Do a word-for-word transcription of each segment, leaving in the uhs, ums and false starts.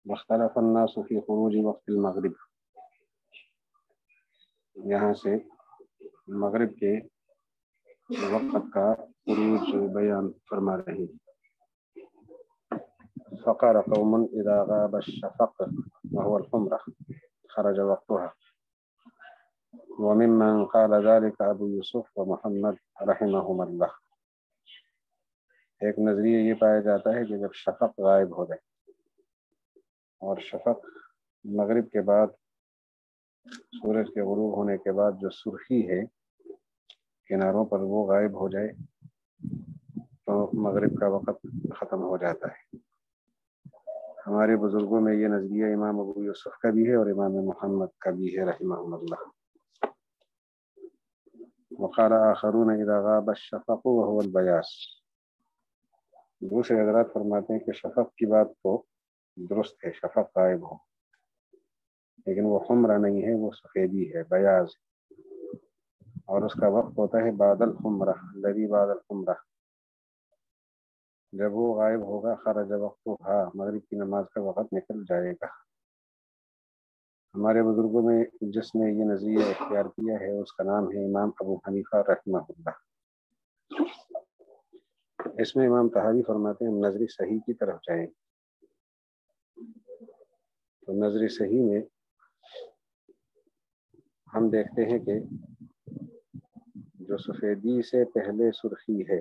واختلف الناس فی خروج وقت المغرب، یہاں سے مغرب کے وقت کا خروج بیان فرما رہے ہیں۔ فقال قوم اذا غاب الشفق وهو الحمرة خرج وقتها، وممن قال ذلك ابو یوسف ومحمد رحمہم اللہ۔ ایک نظریہ یہ پایا جاتا ہے کہ جب شفق غائب ہو جائے، اور شفق مغرب کے بعد سورج کے غروب ہونے کے بعد جو سرخی ہے کناروں پر وہ غائب ہو جائے تو مغرب کا وقت ختم ہو جاتا ہے۔ ہمارے بزرگوں میں یہ نظریہ امام ابو یوسف کا بھی ہے اور امام محمد کا بھی ہے رحمہ اللہ۔ وقال آخرون اذا غاب الشفق وهو البیاض، دوسرے حضرات فرماتے ہیں کہ شفق کی بات تو درست ہے، شفق غائب ہو، لیکن وہ حمرہ نہیں ہے، وہ سفیدی ہے، بیاض، اور اس کا وقت ہوتا ہے بعد الحمرہ، الذی بعد الحمرہ، جب وہ غائب ہوگا خرج وقتها، مغرب کی نماز کا وقت نکل جائے گا۔ ہمارے بزرگوں میں جس نے یہ نظریہ اختیار کیا ہے اس کا نام ہے امام ابو حنیفہ رحمہ اللہ۔ اس میں امام طحاوی فرماتے ہیں نظر صحیح کی طرف جائیں تو نظر صحیح میں ہم دیکھتے ہیں کہ جو سفیدی سے پہلے سرخی ہے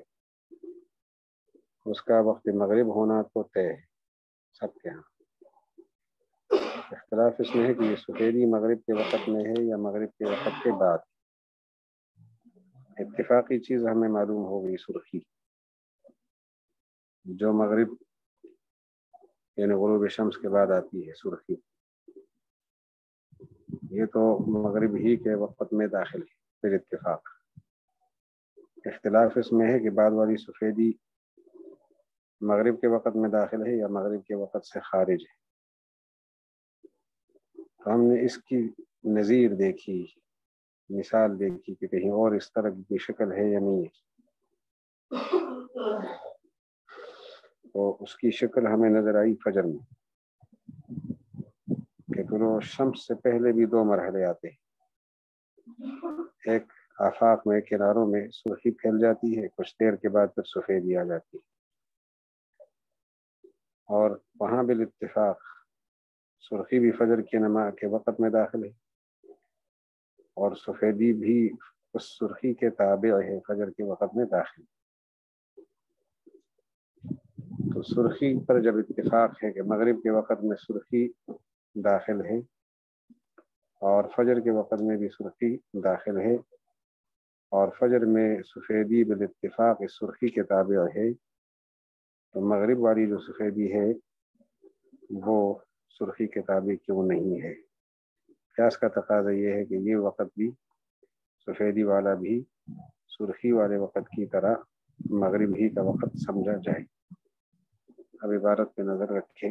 اس کا وقت مغرب ہونا تو طے ہے سب کے ہاں۔ اختلاف اس میں ہے کہ یہ سفیدی مغرب کے وقت میں ہے یا مغرب کے وقت کے بعد۔ اتفاقی چیز ہمیں معلوم ہو گئی سرخی، جو مغرب یعنی غروب شمس کے بعد آتی ہے سرخی، یہ تو مغرب ہی کے وقت میں داخل ہے۔ پھر اتفاق اختلاف اس میں ہے کہ بعد والی سفیدی مغرب کے وقت میں داخل ہے یا مغرب کے وقت سے خارج ہے۔ تو ہم نے اس کی نظیر دیکھی، مثال دیکھی کہ کہیں اور اس طرح کی شکل ہے یا نہیں ہے، تو اس کی شکل ہمیں نظر آئی فجر میں کہ طلوع شمس سے پہلے بھی دو مرحلے آتے ہیں، ایک آفاق میں کناروں میں سرخی پھیل جاتی ہے، کچھ دیر کے بعد پھر سفیدی آ جاتی ہے، اور وہاں بالاتفاق سرخی بھی فجر کی نماز کے وقت میں داخل ہے اور سفیدی بھی اس سرخی کے تابع ہے، فجر کے وقت میں داخل۔ تو سرخی پر جب اتفاق ہے کہ مغرب کے وقت میں سرخی داخل ہے اور فجر کے وقت میں بھی سرخی داخل ہے اور فجر میں سفیدی بالاتفاق اس سرخی کے تابع ہے، تو مغرب والی جو سفیدی ہے وہ سرخی کے تابع کیوں نہیں ہے؟ قیاس کا تقاضا یہ ہے کہ یہ وقت بھی سفیدی والا بھی سرخی والے وقت کی طرح مغرب ہی کا وقت سمجھا جائے۔ اب عبارت پہ نظر رکھیں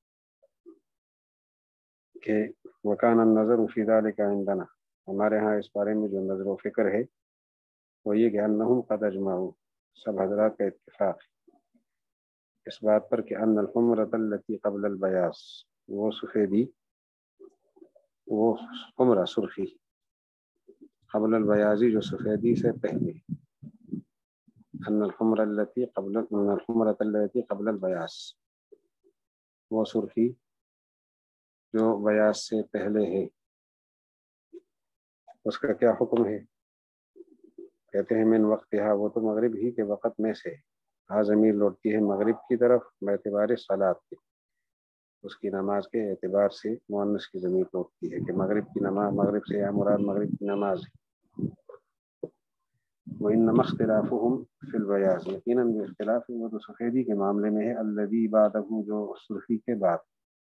کہ وکان النظر فی ذلک عندنا، ہمارے ہاں اس بارے میں جو نظر و فکر ہے وہ یہ کہ انہم قد اجمعوا، سب حضرات کا اتفاق ہے اس بات پر کہ ان الحمرۃ التی قبل البیاض، وہ سفیدی وہ حمرہ سرخی قبل البیاضی جو سفیدی سے پہلے، ان الحمرۃ التی قبل ان الحمرۃ التی قبل البیاض، وہ سرخی جو بیاض سے پہلے ہے، اس کا کیا حکم ہے؟ کہتے ہیں من وقتها، وہ تو مغرب ہی کے وقت میں سے، ہاں ضمیر لوٹتی ہے مغرب کی طرف باعتبار صلاۃ کے، اس کی نماز کے اعتبار سے مؤنث کی ضمیر لوٹتی ہے کہ مغرب کی نماز، مغرب سے یا مراد مغرب کی نماز ہے۔ وَإِنَّمَا اخْتِلَافُهُمْ فِي الْبَيَاضِ، یقیناً جو اختلاف ہے وہ تو سفیدی کے معاملے میں ہے، الذی بعدہ، جو سرخی کے بعد۔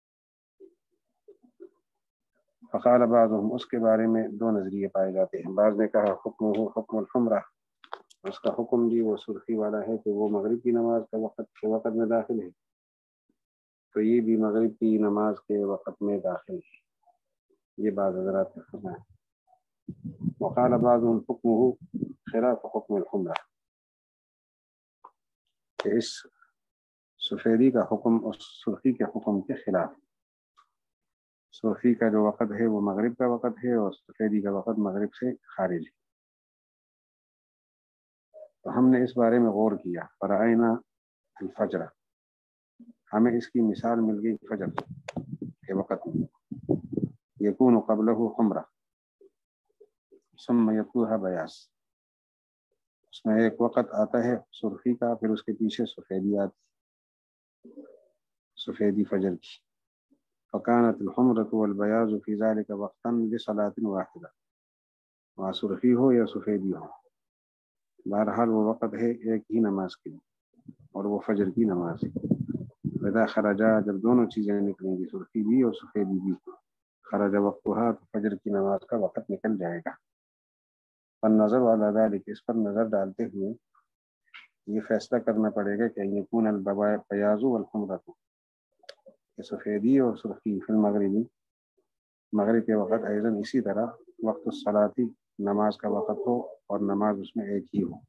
فقال بعضهم، اس کے بارے میں دو نظریے پائے جاتے ہیں، بعض نے کہا حکم ہو حکم الحمرہ، اس کا حکم بھی وہ سرخی والا ہے کہ وہ مغرب کی نماز کا وقت کے وقت میں داخل ہے، تو یہ بھی مغرب کی نماز کے وقت میں داخل ہے، یہ بعض حضرات کا فرمان ہے۔ وقال بعضهم حکمه خلاف حکم الحمرہ، کہ اس سفیدی کا حکم اس سرخی کے حکم کے خلاف، سرخی کا جو وقت ہے وہ مغرب کا وقت ہے اور سفیدی کا وقت مغرب سے خارج ہے۔ تو ہم نے اس بارے میں غور کیا، فرائنا الفجر، ہمیں اس کی مثال مل گئی فجر کے وقت میں، یکون قبلہ حمرہ ثم یتلوها بیاض، اس میں ایک وقت آتا ہے سرخی کا، پھر اس کے پیچھے سفیدی آتی، سفیدی فجر کی۔ فکانت الحمرۃ والبیاض فی ذلک وقتا لصلاۃ واحدہ، وہاں سرخی ہو یا سفیدی ہو، بہرحال وہ وقت ہے ایک ہی نماز کے لیے، اور وہ فجر کی نماز ہے۔ اذا خرجا، جب دونوں چیزیں نکلیں گی، سرخی بھی اور سفیدی بھی، خرج وقتها، تو فجر کی نماز کا وقت نکل جائے گا۔ فالنظر علی ذلک، اس پر نظر ڈالتے ہوئے یہ فیصلہ کرنا پڑے گا کہ یکون البیاض والحمرۃ، کہ سفیدی اور سرخی فی المغربی، مغرب کے وقت ایضاً اسی طرح وقت الصلاۃ، نماز کا وقت ہو اور نماز اس میں ایک ہی ہو۔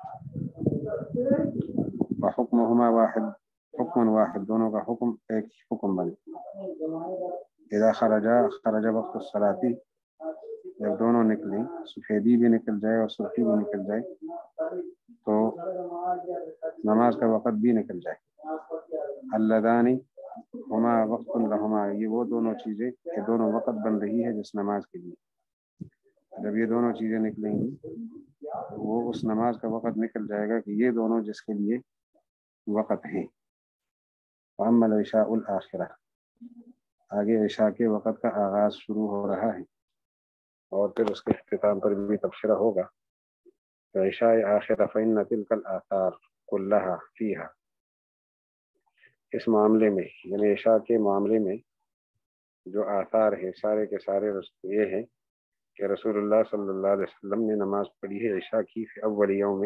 وحکمہما واحد، حکم واحد، دونوں کا حکم ایک ہی حکم بنے۔ اذا خرجا، خرج وقت الصلاۃ، جب دونوں نکلیں، سفیدی بھی نکل جائے اور سرخی بھی نکل جائے، تو نماز کا وقت بھی نکل جائے۔ اللذان ہما وقت لہما، یہ وہ دونوں چیزیں کہ دونوں وقت بن رہی ہے جس نماز کے لیے، جب یہ دونوں چیزیں نکلیں گی وہ اس نماز کا وقت نکل جائے گا کہ یہ دونوں جس کے لیے وقت ہیں۔ فاما العشاء الآخرہ، آگے عشاء کے وقت کا آغاز شروع ہو رہا ہے اور پھر اس کے اختتام پر بھی تبصرہ ہوگا۔ عشاء آخرہ فإن تلک الآثار کلہا فیہا، اس معاملے میں یعنی عشاء کے معاملے میں جو آثار ہیں سارے کے سارے یہ ہیں کہ رسول اللہ صلی اللہ علیہ وسلم نے نماز پڑھی ہے عشاء کی فی اول یوم،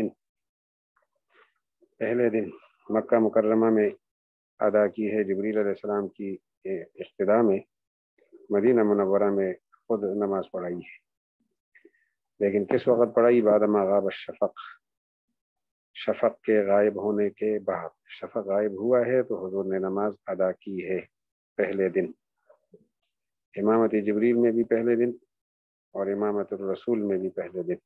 پہلے دن مکہ مکرمہ میں ادا کی ہے، جبریل علیہ السلام کی اقتداء میں مدینہ منورہ میں خود نماز پڑھائی ہے، لیکن کس وقت پڑھائی؟ بعد ما غاب الشفق، شفق کے غائب ہونے کے بعد، شفق غائب ہوا ہے تو حضور نے نماز ادا کی ہے پہلے دن، امامت جبریل میں بھی پہلے دن اور امامت الرسول میں بھی پہلے دن،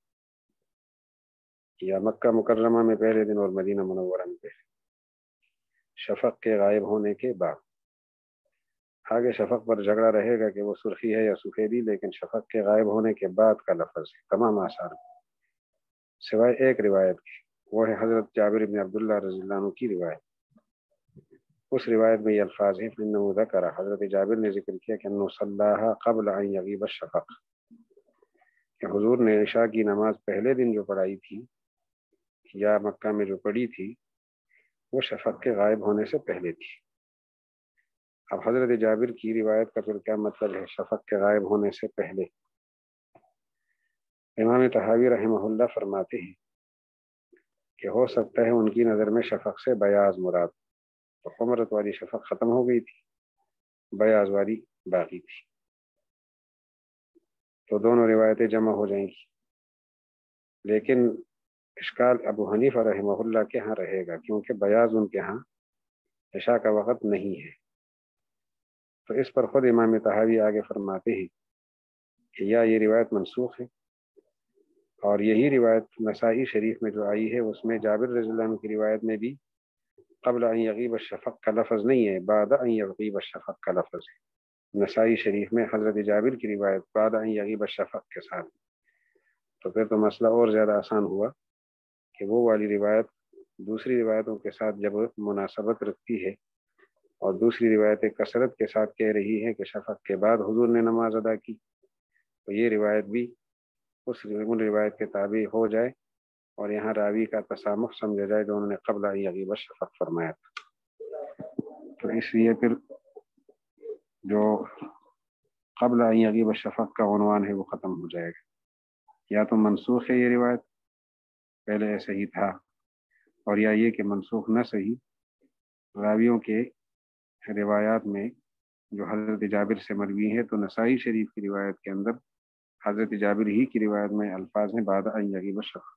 یا مکہ مکرمہ میں پہلے دن اور مدینہ منورہ میں پہلے، شفق کے غائب ہونے کے بعد۔ آگے شفق پر جھگڑا رہے گا کہ وہ سرخی ہے یا سفیدی، لیکن شفق کے غائب ہونے کے بعد کا لفظ ہے تمام آثار میں، سوائے ایک روایت کی، وہ ہے حضرت جابر بن عبداللہ رضی اللہ عنہ کی روایت۔ اس روایت میں یہ الفاظ ہیں فإنہ ذکر، حضرت جابر نے ذکر کیا کہ انہ صلاھا قبل ان یغیب الشفق، کہ حضور نے عشاء کی نماز پہلے دن جو پڑھائی تھی یا مکہ میں جو پڑھی تھی وہ شفق کے غائب ہونے سے پہلے تھی۔ اب حضرت جابر کی روایت کا پھر کیا مطلب ہے شفق کے غائب ہونے سے پہلے؟ امام طحاوی رحمہ اللہ فرماتے ہیں کہ ہو سکتا ہے ان کی نظر میں شفق سے بیاض مراد، تو حمرت والی شفق ختم ہو گئی تھی، بیاض والی باقی تھی، تو دونوں روایتیں جمع ہو جائیں گی، لیکن اشکال ابو حنیفہ رحمہ اللہ کے ہاں رہے گا، کیونکہ بیاض ان کے ہاں عشاء کا وقت نہیں ہے۔ تو اس پر خود امام طحاوی آگے فرماتے ہیں کہ یا یہ روایت منسوخ ہے، اور یہی روایت نسائی شریف میں جو آئی ہے اس میں جابر رضی اللہ عنہ کی روایت میں بھی قبل ان یغیب الشفق کا لفظ نہیں ہے، بعد ان یغیب الشفق کا لفظ ہے۔ نسائی شریف میں حضرت جابر کی روایت بعد ان یغیب الشفق کے ساتھ، تو پھر تو مسئلہ اور زیادہ آسان ہوا کہ وہ والی روایت دوسری روایتوں کے ساتھ جب مناسبت رکھتی ہے اور دوسری روایتیں کثرت کے ساتھ کہہ رہی ہیں کہ شفق کے بعد حضور نے نماز ادا کی، تو یہ روایت بھی اس روایت کے تابع ہو جائے اور یہاں راوی کا تسامح سمجھا جائے جو انہوں نے قبل ان یغیب الشفق فرمایا تھا۔ تو اس لیے پھر جو قبل ان یغیب الشفق کا عنوان ہے وہ ختم ہو جائے گا، یا تو منسوخ ہے یہ روایت پہلے ایسے ہی تھا، اور یا یہ کہ منسوخ نہ صحیح، راویوں کے روایات میں جو حضرت جابر سے مروی ہے تو نسائی شریف کی روایت کے اندر حضرت جابر ہی کی روایت میں الفاظ ہیں بعد ان یغیب الشفق،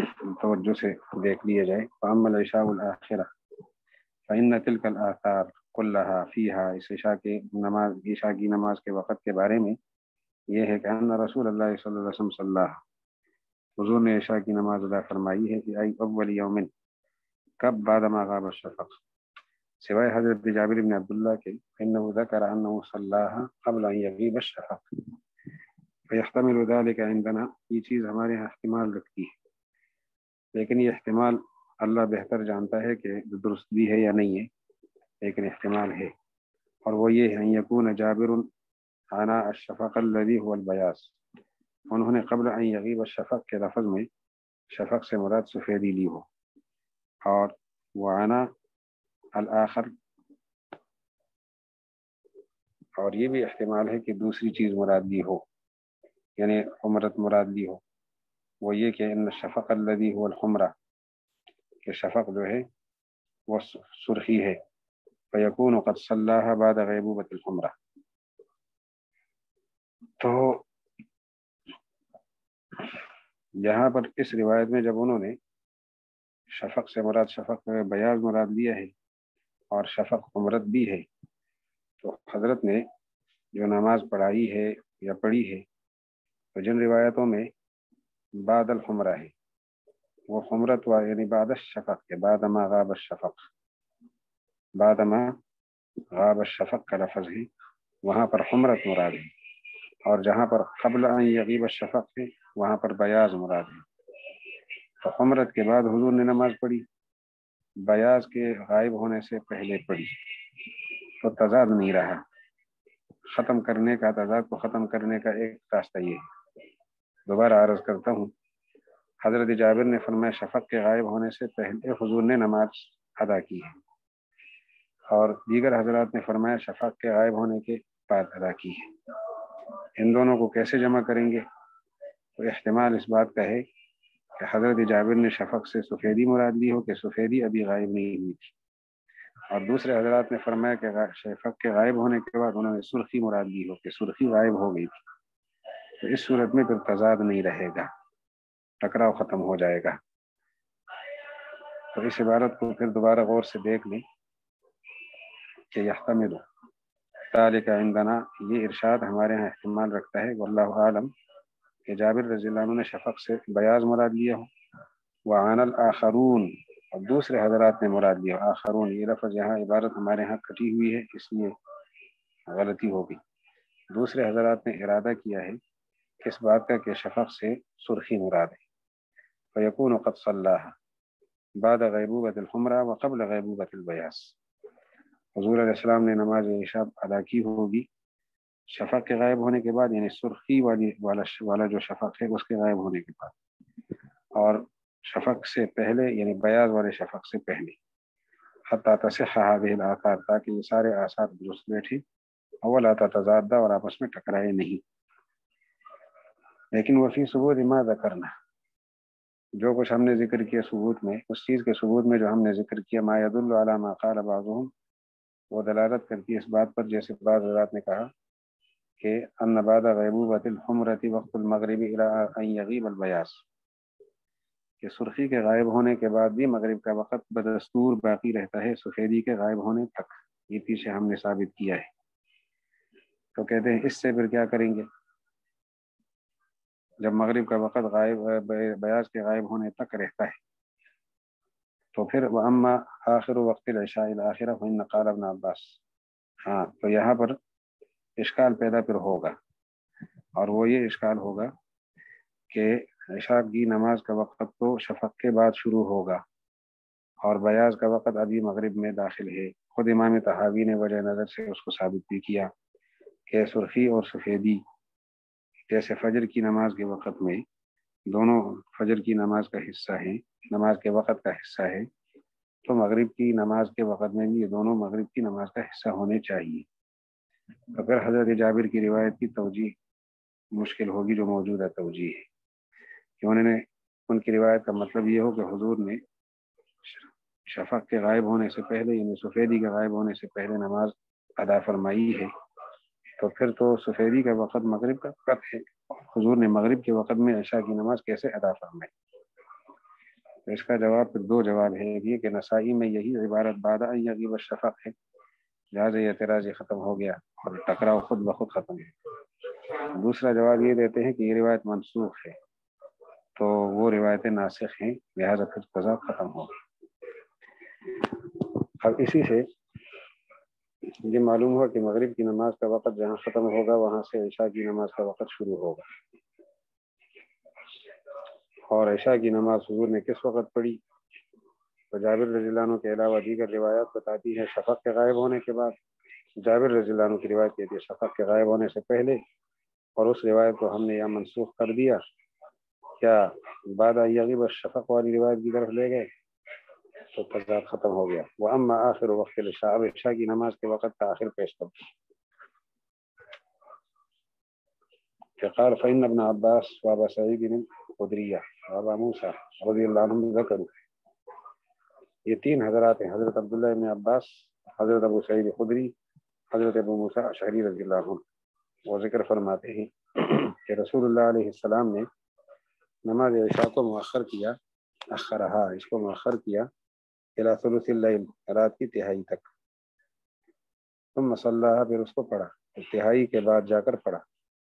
توجہ سے دیکھ لیا جائے۔ فاما العشاء الآخرہ فإن تلک الآثار کلہا فیہا، اس عشاء کے نماز عشاء کی نماز کے وقت کے بارے میں یہ ہے کہ ان رسول اللہ صلی اللہ علیہ وسلم صلی اللہ، حضور نے عشاء کی نماز ادا فرمائی ہے کہ ای اول یومن، کب بعد ما غاب الشفق، سوائے حضرت جابر بن عبداللہ کے انہ ذکر انہ صلاها قبل ان یغیب الشفق فیحتمل ذلك عندنا، یہ چیز ہمارے یہاں احتمال رکھتی ہے، لیکن یہ احتمال اللہ بہتر جانتا ہے کہ درست بھی ہے یا نہیں ہے، لیکن احتمال ہے، اور وہ یہ ہے ان یکون جابر عناء الشفق الذي هو البیاض، انہوں نے قبل ان یغیب الشفق کے لفظ میں شفق سے مراد سفیدی لی ہو، اور وعناء الآخر، اور یہ بھی احتمال ہے کہ دوسری چیز مراد لی ہو، یعنی حمرت مراد لی ہو، وہ یہ کہ ان الشفق الذي هو الحمرہ، کہ شفق جو ہے وہ سرخی ہے، فیکون قد صلاها بعد غیبوبۃ الحمرہ۔ تو یہاں پر اس روایت میں جب انہوں نے شفق سے مراد شفق بیاض مراد لیا ہے اور شفق حمرت بھی ہے، تو حضرت نے جو نماز پڑھائی ہے یا پڑھی ہے، تو جن روایتوں میں بعد الحمرہ ہے، وہ حمرت ہوا یعنی بعد الشفق کے بعد ما غاب الشفق، بعد ما غاب الشفق کا لفظ ہے، وہاں پر حمرت مراد ہے، اور جہاں پر قبل ان یغیب الشفق ہے وہاں پر بیاض مراد ہے۔ تو حمرت کے بعد حضور نے نماز پڑھی، بیاض کے غائب ہونے سے پہلے پڑھی، تو تضاد نہیں رہا، ختم کرنے کا تضاد کو ختم کرنے کا ایک راستہ یہ ہے۔ دوبارہ عرض کرتا ہوں، حضرت جابر نے فرمایا شفق کے غائب ہونے سے پہلے حضور نے نماز ادا کی ہے، اور دیگر حضرات نے فرمایا شفق کے غائب ہونے کے بعد ادا کی ہے۔ ان دونوں کو کیسے جمع کریں گے؟ تو احتمال اس بات کا ہے کہ حضرت جابر نے شفق سے سفیدی مراد لی ہو کہ سفیدی ابھی غائب نہیں ہوئی تھی، اور دوسرے حضرات نے فرمایا کہ شفق کے غائب ہونے کے بعد انہوں نے سرخی مراد لی ہو کہ سرخی غائب ہو گئی تھی۔ تو اس صورت میں پھر تضاد نہیں رہے گا، ٹکراؤ ختم ہو جائے گا۔ تو اس عبارت کو پھر دوبارہ غور سے دیکھ لیں کہ یحتمل ذلک عندنا، یہ ارشاد ہمارے ہاں احتمال رکھتا ہے واللہ عالم کہ جابر رضی اللہ عنہ نے شفق سے بیاض مراد لیا ہو، وعن الآخرون، اور دوسرے حضرات نے مراد لیا ہو۔ آخرون یہ لفظ یہاں عبارت ہمارے ہاں کٹی ہوئی ہے، اس لیے غلطی ہوگی۔ دوسرے حضرات نے ارادہ کیا ہے اس بات کا کہ شفق سے سرخی مراد ہے، فیکون قد صلاها بعد غیبوبۃ الحمرہ وقبل غیبوبۃ البیاض، حضور علیہ السلام نے نماز عشاء ادا کی ہوگی شفق کے غائب ہونے کے بعد، یعنی سرخی والی والا والا جو شفق ہے اس کے غائب ہونے کے بعد، اور شفق سے پہلے یعنی بیاض والے شفق سے پہلے، حتی تصح هذه الآثار، تاکہ یہ سارے آثار درست بیٹھے، اولا تتضادہ، اور آپس میں ٹکرائے نہیں۔ لیکن وفی ثبوت ما ذکرنا، جو کچھ ہم نے ذکر کیا ثبوت میں، اس چیز کے ثبوت میں جو ہم نے ذکر کیا، ما يدل علی ما قال بعضهم، وہ دلالت کرتی ہے اس بات پر جیسے بعض حضرات نے کہا کہ ان بعد غیبوبۃ الحمرۃ وقت المغرب الی ان یغیب البیاض، کہ سرخی کے غائب ہونے کے بعد بھی مغرب کا وقت بدستور باقی رہتا ہے سفیدی کے غائب ہونے تک، یہ پیچھے ہم نے ثابت کیا ہے۔ تو کہتے ہیں اس سے پھر کیا کریں گے؟ جب مغرب کا وقت غائب بیاض کے غائب ہونے تک رہتا ہے تو پھر واما آخر وقت العشاء الاخرہ فإن قال ابن عباس، ہاں تو یہاں پر اشکال پیدا پھر ہوگا، اور وہ یہ اشکال ہوگا کہ عشاء کی نماز کا وقت تو شفق کے بعد شروع ہوگا اور بیاض کا وقت ابھی مغرب میں داخل ہے۔ خود امام طحاوی نے وجہ نظر سے اس کو ثابت بھی کیا کہ سرخی اور سفیدی جیسے فجر کی نماز کے وقت میں دونوں فجر کی نماز کا حصہ ہیں، نماز کے وقت کا حصہ ہے، تو مغرب کی نماز کے وقت میں بھی یہ دونوں مغرب کی نماز کا حصہ ہونے چاہیے۔ تو پھر حضرت جابر کی روایت کی توجیہ مشکل ہوگی جو موجودہ توجیہ ہے، کہ انہوں نے ان کی روایت کا مطلب یہ ہو کہ حضور نے شفق کے غائب ہونے سے پہلے یعنی سفیدی کے غائب ہونے سے پہلے نماز ادا فرمائی ہے، تو پھر تو سفیدی کا وقت مغرب کا وقت ہے، حضور نے مغرب کے وقت میں عشاء کی نماز کیسے ادا فرمائی؟ تو اس کا جواب پھر دو جواب ہے، یہ کہ نسائی میں یہی عبارت بعد ان یغیب الشفق ہے، لہٰذا یہ اعتراض ختم ہو گیا اور ٹکراؤ خود بخود ختم ہے۔ دوسرا جواب یہ دیتے ہیں کہ یہ روایت منسوخ ہے تو وہ روایتیں ناسخ ہیں، لہٰذا پھر تضاد ختم ہو۔ اب اسی سے یہ معلوم ہوا کہ مغرب کی نماز کا وقت جہاں ختم ہوگا وہاں سے عشاء کی نماز کا وقت شروع ہوگا، اور عشاء کی نماز حضور نے کس وقت پڑھی؟ تو جابر رضی اللہ عنہ کے علاوہ دیگر روایات بتاتی ہے شفق کے غائب ہونے کے بعد، جابر رضی اللہ عنہ کی روایت کہتی ہے شفق کے غائب ہونے سے پہلے، اور اس روایت کو ہم نے یہاں منسوخ کر دیا، کیا بعد یغیب الشفق والی روایت کی طرف لے گئے تو تضاد ختم ہو گیا۔ واما آخر وقت العشاء، اب عشاء کی نماز کے وقت کا آخر پیش کر کہ قال فإن ابن عباس وابا سعید الخدری وابا موسیٰ رضی اللہ عنہم ذکروا، یہ تین حضرات ہیں، حضرت عبداللہ ابن عباس، حضرت ابو سعید خدری، حضرت ابو موسیٰ اشعری رضی اللہ عنہ، وہ ذکر فرماتے ہیں کہ رسول اللہ علیہ السلام نے نماز عشاء کو مؤخر کیا، اخرہا، اس کو مؤخر کیا الی ثلث اللیل، رات کی تہائی تک، ثم صلیٰ، پھر اس کو پڑھا، تہائی کے بعد جا کر پڑھا۔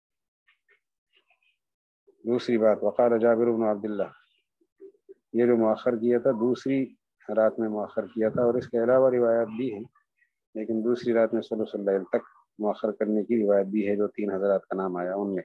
دوسری بات وقال جابر بن عبداللہ، یہ جو مؤخر کیا تھا دوسری رات میں مؤخر کیا تھا، اور اس کے علاوہ روایات بھی ہیں، لیکن دوسری رات میں ثلث اللیل تک مؤخر کرنے کی روایت بھی ہے جو تین حضرات کا نام آیا ان میں۔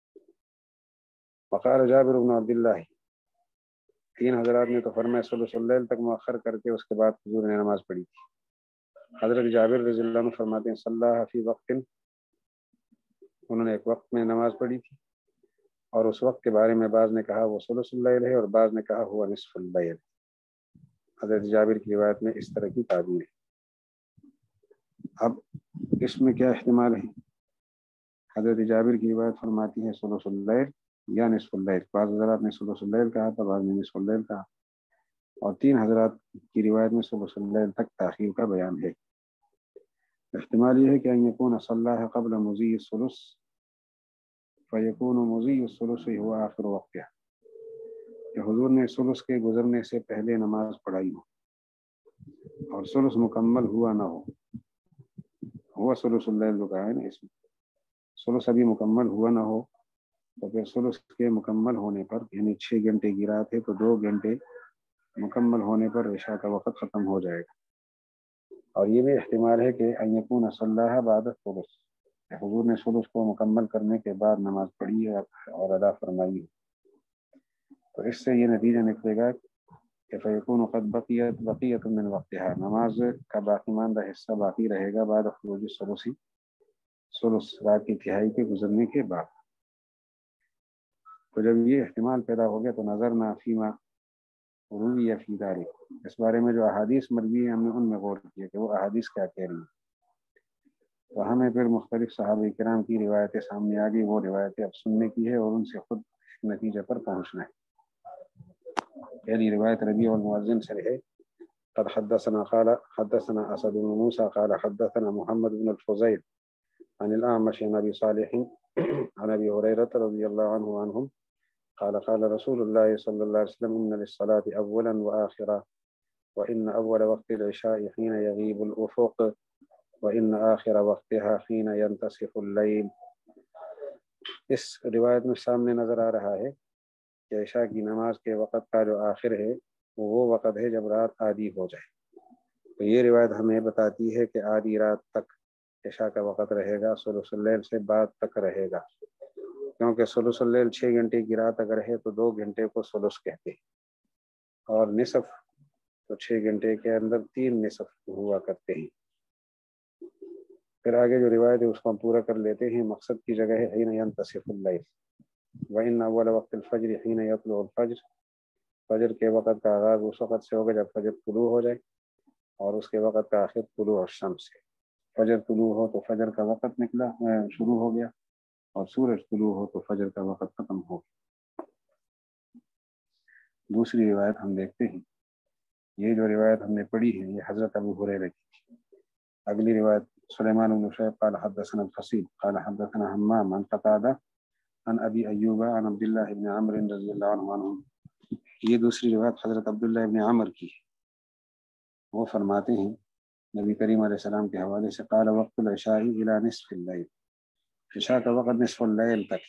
وقال جابر بن عبداللہ، تین حضرات نے تو فرمایا ثلث اللیل تک مؤخر کر کے اس کے بعد حضور نے نماز پڑھی تھی۔ حضرت جابر رضی اللہ عنہ فرماتے ہیں صلی فی وقت، انہوں نے ایک وقت میں نماز پڑھی تھی، اور اس وقت کے بارے میں بعض نے کہا وہ ثلث اللیل ہے اور بعض نے کہا ہوا نصف اللیل۔ حضرت جابر کی روایت میں اس طرح کی تعبیر ہے۔ اب اس میں کیا احتمال ہے؟ حضرت جابر کی روایت فرماتی ہے ثلث اللیل یا نصف اللیل، بعض حضرات نے ثلث اللیل کہا تھا، بعض نے نصف اللیل کہا، اور تین حضرات کی روایت میں ثلث اللیل تک تاخیر کا بیان ہے۔ احتمال یہ ہے کہ ان یکون صلی قبل مضی الثلث فیکون مضی الثلث هو آخر وقتها، کہ حضور نے ثلث کے گزرنے سے پہلے نماز پڑھائی ہو اور ثلث مکمل ہوا نہ ہو، ہوا ثلث اللیل جو کہا ہے نا، اس میں ثلث ابھی مکمل ہوا نہ ہو، تو پھر ثلث کے مکمل ہونے پر، یعنی چھ گھنٹے کی رات ہے تو دو گھنٹے مکمل ہونے پر عشاء کا وقت ختم ہو جائے گا۔ اور یہ بھی احتمال ہے کہ ان یکون صلی بعد الثلث، حضور نے ثلث کو مکمل کرنے کے بعد نماز پڑھی ہے اور ادا فرمائی ہے، تو اس سے یہ نتیجہ نکلے گا کہ فیکون قد بقیت بقیت من وقتها، نماز کا باقی ماندہ حصہ باقی رہے گا بعد خروج الثلث، ثلث رات کی تہائی کے گزرنے کے بعد۔ تو جب یہ احتمال پیدا ہو گیا تو نظر نہ فیما روی فی ذلک، اس بارے میں جو احادیث مروی ہیں ہم نے ان میں غور کیا کہ وہ احادیث کیا کہہ رہی ہیں، تو ہمیں پھر مختلف صحابہ کرام کی روایتیں سامنے آ گئی، وہ روایتیں اب سننے کی ہے اور ان سے خود نتیجے پر پہنچنا ہے۔ پہلی روایت ربیع المؤذن سے ہے، قد حدثنا قال حدثنا اسد بن موسى قال حدثنا محمد بن الفضيل عن الاعمش عن ابي صالح عن ابي هريره رضي الله عنه عنهم قال قال رسول الله صلى الله عليه وسلم ان للصلاه اولا واخرا وان اول وقت العشاء حين يغيب الافق وان اخر وقتها حين ينتصف الليل۔ اس روایت میں سامنے نظر آ رہا ہے کہ عشاء کی نماز کے وقت کا جو آخر ہے وہ وقت ہے جب رات آدھی ہو جائے، تو یہ روایت ہمیں بتاتی ہے کہ آدھی رات تک عشاء کا وقت رہے گا، ثلث اللیل سے بعد تک رہے گا، کیونکہ ثلث اللیل چھ گھنٹے کی رات اگر ہے تو دو گھنٹے کو ثلث کہتے ہیں، اور نصف تو چھ گھنٹے کے اندر تین نصف ہوا کرتے ہیں۔ پھر آگے جو روایت ہے اس کو ہم پورا کر لیتے ہیں، مقصد کی جگہ ہے حین ینتصف اللیل، وَإِنَّ أَوَّلَ وَقْتِ الْفَجْرِ حِينَ يَطْلُعُ الْفَجْرُ، فجر کے وقت کا آغاز اس وقت سے ہوگا جب فجر طلوع ہو جائے، اور اس کے وقت کا آخر طلوع الشمس سے، فجر طلوع ہو تو فجر کا وقت نکلا شروع ہو گیا، اور سورج طلوع ہو تو فجر کا وقت ختم ہو گیا۔ دوسری روایت ہم دیکھتے ہیں، یہ جو روایت ہم نے پڑھی ہے یہ حضرت ابو ہریرہ کی تھی۔ اگلی روایت سلیمان بن شعیب قال حدثنا الخصیب قال حدثنا حمام عن قتادہ عن ابی ایوب عن عبداللہ بن عمرو رضی اللہ عنہ عنہ، یہ دوسری روایت حضرت عبداللہ ابن عمر کی، وہ فرماتے ہیں نبی کریم علیہ السلام کے حوالے سے قال وقت العشاء الی نصف اللیل، عشاء کا وقت نصف اللیل تک،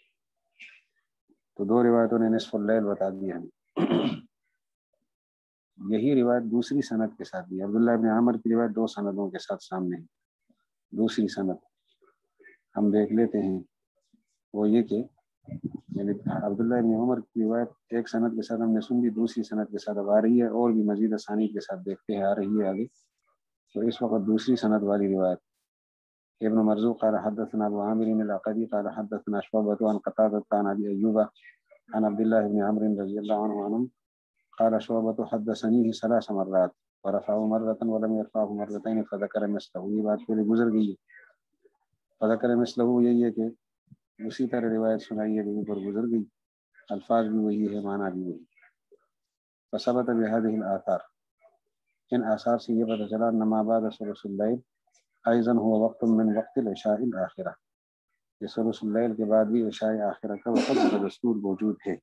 تو دو روایتوں نے نصف اللیل بتا دیا ہمیں۔ یہی روایت دوسری سند کے ساتھ بھی، عبداللہ ابن عمر کی روایت دو سندوں کے ساتھ سامنے ہے۔ دوسری سند ہم دیکھ لیتے ہیں، وہ یہ کہ یعنی عبداللہ ابن عمر کی روایت ایک سند کے ساتھ ہم نے سن لی، دوسری سند کے ساتھ اب آ رہی ہے، اور بھی مزید اسانید کے ساتھ دیکھتے ہیں آ رہی ہے آگے۔ تو اس وقت دوسری سند والی روایت ابن مرزوق قال حدثنا ابو عامر العقدی قال حدثنا شعبۃ عن قتادۃ عن ابی ایوب عن عبد الله بن عمرو رضی اللہ عنہ عنہ قال شعبۃ حدثنیہ ثلاث مرات ورفعه مرة ولم يرفعه مرتين فذكر مثله۔ یہ بات پہلے گزر گئی ہے، فذكر مثله یہی ہے کہ اسی طرح روایت سنائی ہے، اوپر گزر گئی، الفاظ بھی وہی ہے، معنی بھی وہی۔ فثبت بهذه الآثار، ان آثار سے یہ پتہ چلا نما بعد ثلث اللیل ایضا هو وقت من وقت العشاء الآخرہ، یہ ثلث اللیل کے بعد بھی عشاء آخرہ کا وقت بدستور موجود ہے۔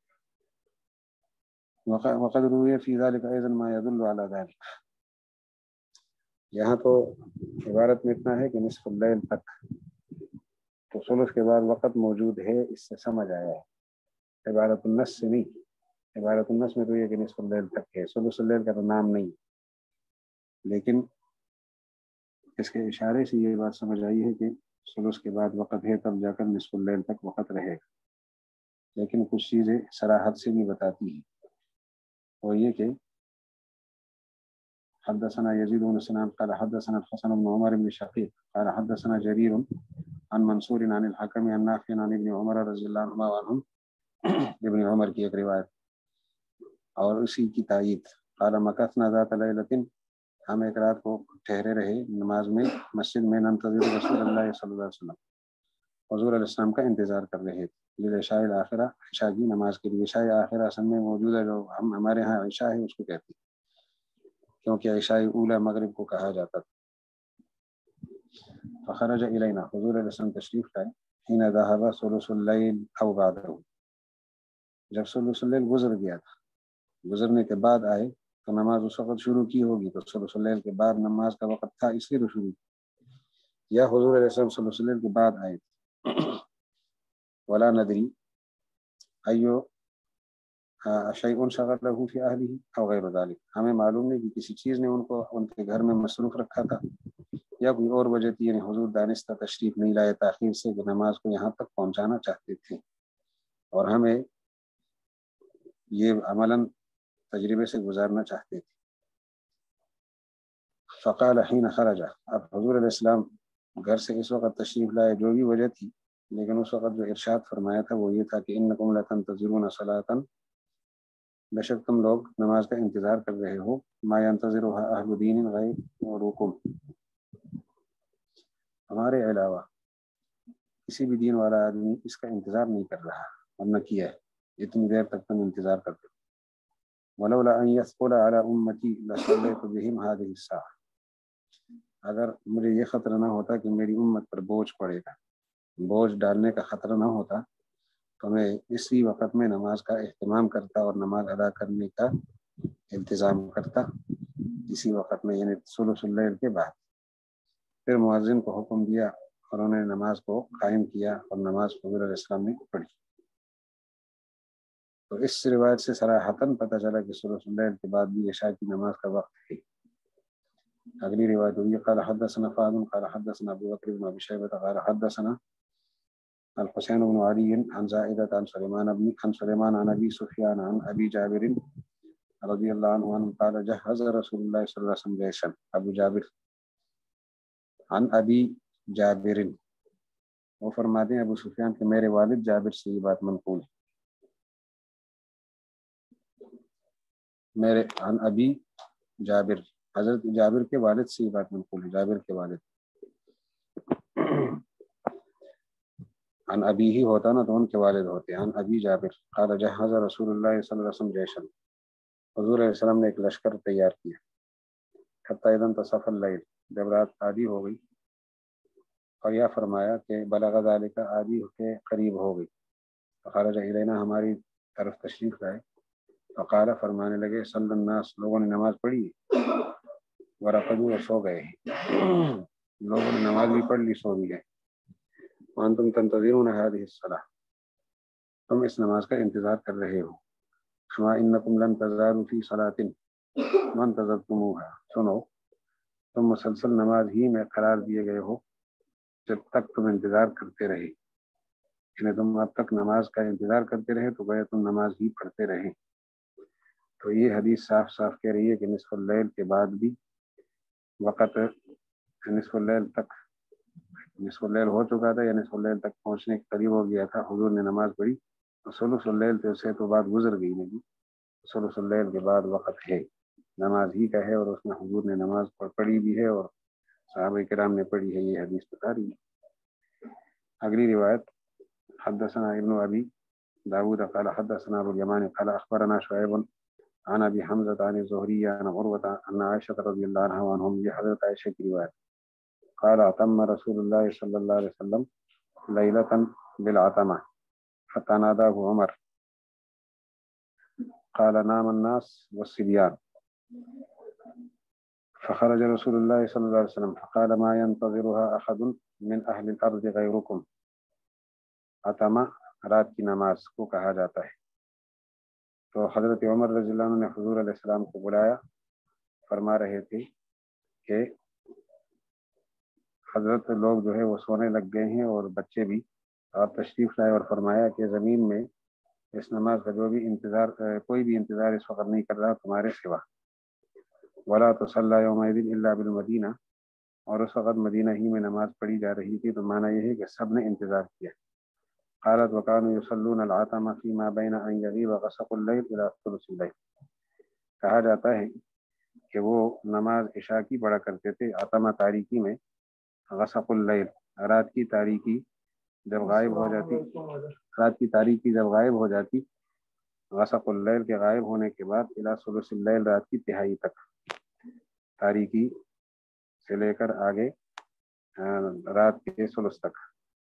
وقد روی فی ذلک ایضا ما يدل علی ذلک، یہاں تو عبارت میں اتنا ہے کہ نصف اللیل تک، تو ثلث کے بعد وقت موجود ہے، اس سے سمجھ آیا ہے، عبارت النص سے نہیں۔ عبارت النص میں تو یہ کہ نصف اللیل تک ہے، ثلث اللیل کا تو نام نہیں، لیکن اس کے اشارے سے یہ بات سمجھ آئی ہے کہ ثلث کے بعد وقت ہے، تب جا کر نصف اللیل تک وقت رہے گا۔ لیکن کچھ چیزیں صراحت سے نہیں بتاتی ہیں، وہ یہ کہ حدثنا یزید بن سنان قال حدثنا الحسن بن عمر بن شقیق قال حدثنا جریر عن منصور عن الحکم عن نافع عن ابن عمر رضی اللہ عنہ وعنہم، ابن عمر کی ایک روایت اور اسی کی تائید۔ قال مکثنا ذات لیلۃ، ہم ایک رات کو ٹھہرے رہے نماز میں مسجد میں، ننتظر رسول اللہ صلی اللہ علیہ وسلم، حضور علیہ السلام کا انتظار کر رہے تھے، للعشاء الآخرہ، عشاء کی نماز کے لیے۔ عشاء آخرہ اصل میں موجود ہے، جو ہم ہمارے ہاں عشاء ہے اس کو کہتے ہیں، کیونکہ عشاء اولا مغرب کو کہا جاتا تھا۔ فخرج الینا، حضور علیہ السلام تشریف لائے، حین ذهب ثلث اللیل او بعدہ، جب ثلث اللیل گزر گیا تھا، گزرنے کے بعد آئے تو نماز اس وقت شروع کی ہوگی، تو ثلث اللیل کے بعد نماز کا وقت تھا، اس لیے تو شروع کی، یا حضور علیہ السلام ثلث اللیل کے بعد آئے تھے۔ ولا ندری ایو شیء شغلہ فی اہلہ او غیر ذلک، ہمیں معلوم نہیں کہ کسی چیز نے ان کو ان کے گھر میں مصروف رکھا تھا یا کوئی اور وجہ تھی، یعنی حضور دانستہ تشریف نہیں لائے تاخیر سے، کہ نماز کو یہاں تک پہنچانا چاہتے تھے، اور ہمیں یہ عملاً تجربے سے گزارنا چاہتے تھے۔ فقال حین خرج، اب حضور علیہ السلام گھر سے اس وقت تشریف لائے، جو بھی وجہ تھی، لیکن اس وقت جو ارشاد فرمایا تھا وہ یہ تھا کہ انکم لتنتظرون صلاۃ، بے شک تم لوگ نماز کا انتظار کر رہے ہو، ما ينتظرها اہل دین غیرکم، ہمارے علاوہ کسی بھی دین والا آدمی اس کا انتظار نہیں کر رہا، ورنہ کیا ہے اتنی دیر تک تم انتظار کرتے۔ ولولا ان يثقل على امتی لصلیت بهم هذه الساعة، اگر مجھے یہ خطرہ نہ ہوتا کہ میری امت پر بوجھ پڑے گا، بوجھ ڈالنے کا خطرہ نہ ہوتا، تو میں اسی وقت میں نماز کا اہتمام کرتا اور نماز ادا کرنے کا انتظام کرتا اسی وقت میں، یعنی ثلث اللیل کے بعد۔ پھر مؤذن کو حکم دیا اور انہوں نے نماز کو قائم کیا، اور نماز حضور علیہ السلام نے پڑھی۔ تو اس روایت سے صراحتاً پتہ چلا کہ ثلث اللیل کے بعد بھی عشاء کی نماز کا وقت ہے۔ اگلی روایت ہوئی قال حدثنا فاضل قال حدثنا ابو بکر بن ابی شیبہ قال حدثنا الحسین بن علی عن زائدة عن سلیمان بن عن سلیمان عن ابی سفیان عن ابی جابر رضی اللہ عنہ عنہ قال جہز رسول اللہ صلی اللہ علیہ وسلم جیشا، ابو جابر عن ابی جابر، وہ فرماتے ہیں ابو سفیان کہ میرے والد جابر سے یہ بات منقول ہے، میرے عن ابی جابر، حضرت جابر کے والد سے یہ بات منقول ہے، جابر کے والد، عن ابی ہی ہوتا نا تو ان کے والد ہوتے، عن ابی جابر قال جہز رسول اللہ صلی اللہ علیہ وسلم جیشا، حضور علیہ السلام نے ایک لشکر تیار کیا، حتی اذا انتصف اللیل، جب رات آدھی ہو گئی، اور یہ فرمایا کہ بلغ ذالک، آدھی کے قریب ہو گئی، فخرج الینا، ہماری طرف تشریف لائے، فقال، فرمانے لگے صلی الناس، لوگوں نے نماز پڑھی، ورقدوا اور سو گئے ہیں، لوگوں نے نماز بھی پڑھ لی، سو بھی گئے. وانتم تنتظرون هذه الصلاة، تم اس نماز کا انتظار کر رہے ہو. شما انکم لن تزالوا فی صلاة ما انتظرتموها، سنو تم مسلسل نماز ہی میں قرار دیے گئے ہو جب تک تم انتظار کرتے رہے. یعنی تم اب تک نماز کا انتظار کرتے رہے تو گویا تم نماز ہی پڑھتے رہے. تو یہ حدیث صاف صاف کہہ رہی ہے کہ نصف اللیل کے بعد بھی وقت، نصف اللیل تک نصف اللیل ہو چکا تھا یا نصف اللیل تک پہنچنے کے قریب ہو گیا تھا، حضور نے نماز پڑھی. ثلث اللیل تو سے تو بعد گزر گئی نہیں، ثلث اللیل کے بعد وقت ہے، نماز ہی کا ہے، اور اس میں حضور نے نماز پڑھی بھی ہے اور صحابہ کرام نے پڑھی ہے. یہ حدیث بتا رہی ہے. اگلی روایت حدثنا ابن ابی داود قال حدثنا ابو اليمان قال اخبرنا شعيب عن ابي حمزه عن الزهري عن عروه ان عائشه رضي الله عنها عنهم، یہ حضرت عائشہ کی روایت. قال اعتم رسول الله صلى الله عليه وسلم ليله بالعتمه حتى ناداه عمر قال نام الناس والصبيان، فخرج رسول الله صلى الله عليه وسلم فقال ما ينتظرها احد من اهل الارض غيركم. عتمہ رات کی نماز کو کہا جاتا ہے. تو حضرت عمر رضی اللہ عنہ نے حضور علیہ السلام کو بلایا، فرما رہے تھے کہ حضرت لوگ جو ہے وہ سونے لگ گئے ہیں اور بچے بھی. آپ تشریف لائے اور فرمایا کہ زمین میں اس نماز کا جو بھی انتظار، کوئی بھی انتظار اس وقت نہیں کر رہا تمہارے سوا. ولا تصلی یومئذ الا بالمدینہ، اور اس وقت مدینہ ہی میں نماز پڑھی جا رہی تھی. تو معنی یہ ہے کہ سب نے انتظار کیا. قالت وكانوا يصلون العتمة فيما بين أن يغيب غسق الليل إلى ثلث الليل. کہا جاتا ہے کہ وہ نماز عشاء کی پڑھا کرتے تھے عتمہ تاریکی میں. غسق اللیل، رات کی تاریکی جب غائب ہو جاتی، رات کی تاریکی جب غائب ہو جاتی، غسق اللیل کے غائب ہونے کے بعد إلى ثلث الليل، رات کی تہائی تک، تاریکی سے لے کر آگے رات کے ثلث تک.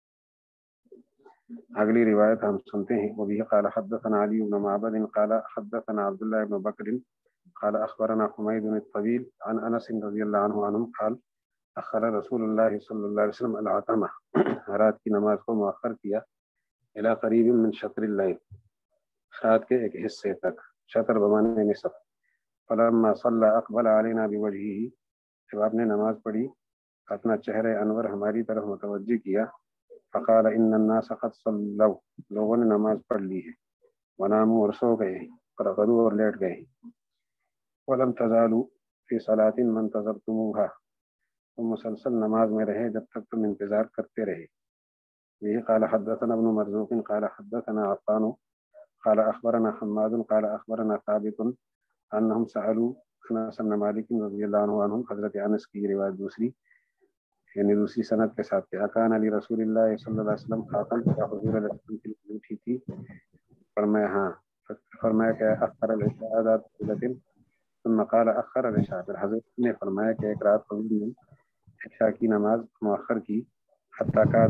اگلی روایت ہم سنتے ہیں. وہ بھی قال حدثنا علی بن معبد قال حدثنا عبد الله بن بکر قال اخبرنا حمید الطویل عن انس رضی اللہ عنہ عنہ قال اخر رسول اللہ صلی اللہ علیہ وسلم العتمہ، رات کی نماز کو مؤخر کیا، الى قریب من شطر اللیل، رات کے ایک حصے تک، شطر بمعنی نصف. فلما صلى اقبل علينا بوجهه، جب آپ نے نماز پڑھی اپنا چہرہ انور ہماری طرف متوجہ کیا. فقال ان الناس قد صلوا، لوگوں نے نماز پڑھ لی ہے. وناموا، اور سو گئے ہیں. ورقدوا، اور لیٹ گئے ہیں. ولم تزالوا في صلاة ما انتظرتموها، تم مسلسل نماز میں رہے جب تک تم انتظار کرتے رہے. یہ قال حدثنا ابن مرزوق قال حدثنا عفان قال اخبرنا حماد قال اخبرنا ثابت انهم سالوا انس بن مالك رضی اللہ عنہ عنہ. حضرت انس کی روایت دوسری یعنی دوسری سند کے ساتھ کہ اکان علی رسول اللہ صلی اللہ علیہ وسلم خاتم، کیا حضور علیہ السلام کی انگوٹھی تھی؟ فرمایا ہاں. فرمایا کہ اخر العشاء ذات ليلة ثم قال اخر العشاء، پھر حضرت نے فرمایا کہ ایک رات حضور نے عشاء کی نماز مؤخر کی. حتیٰ کاد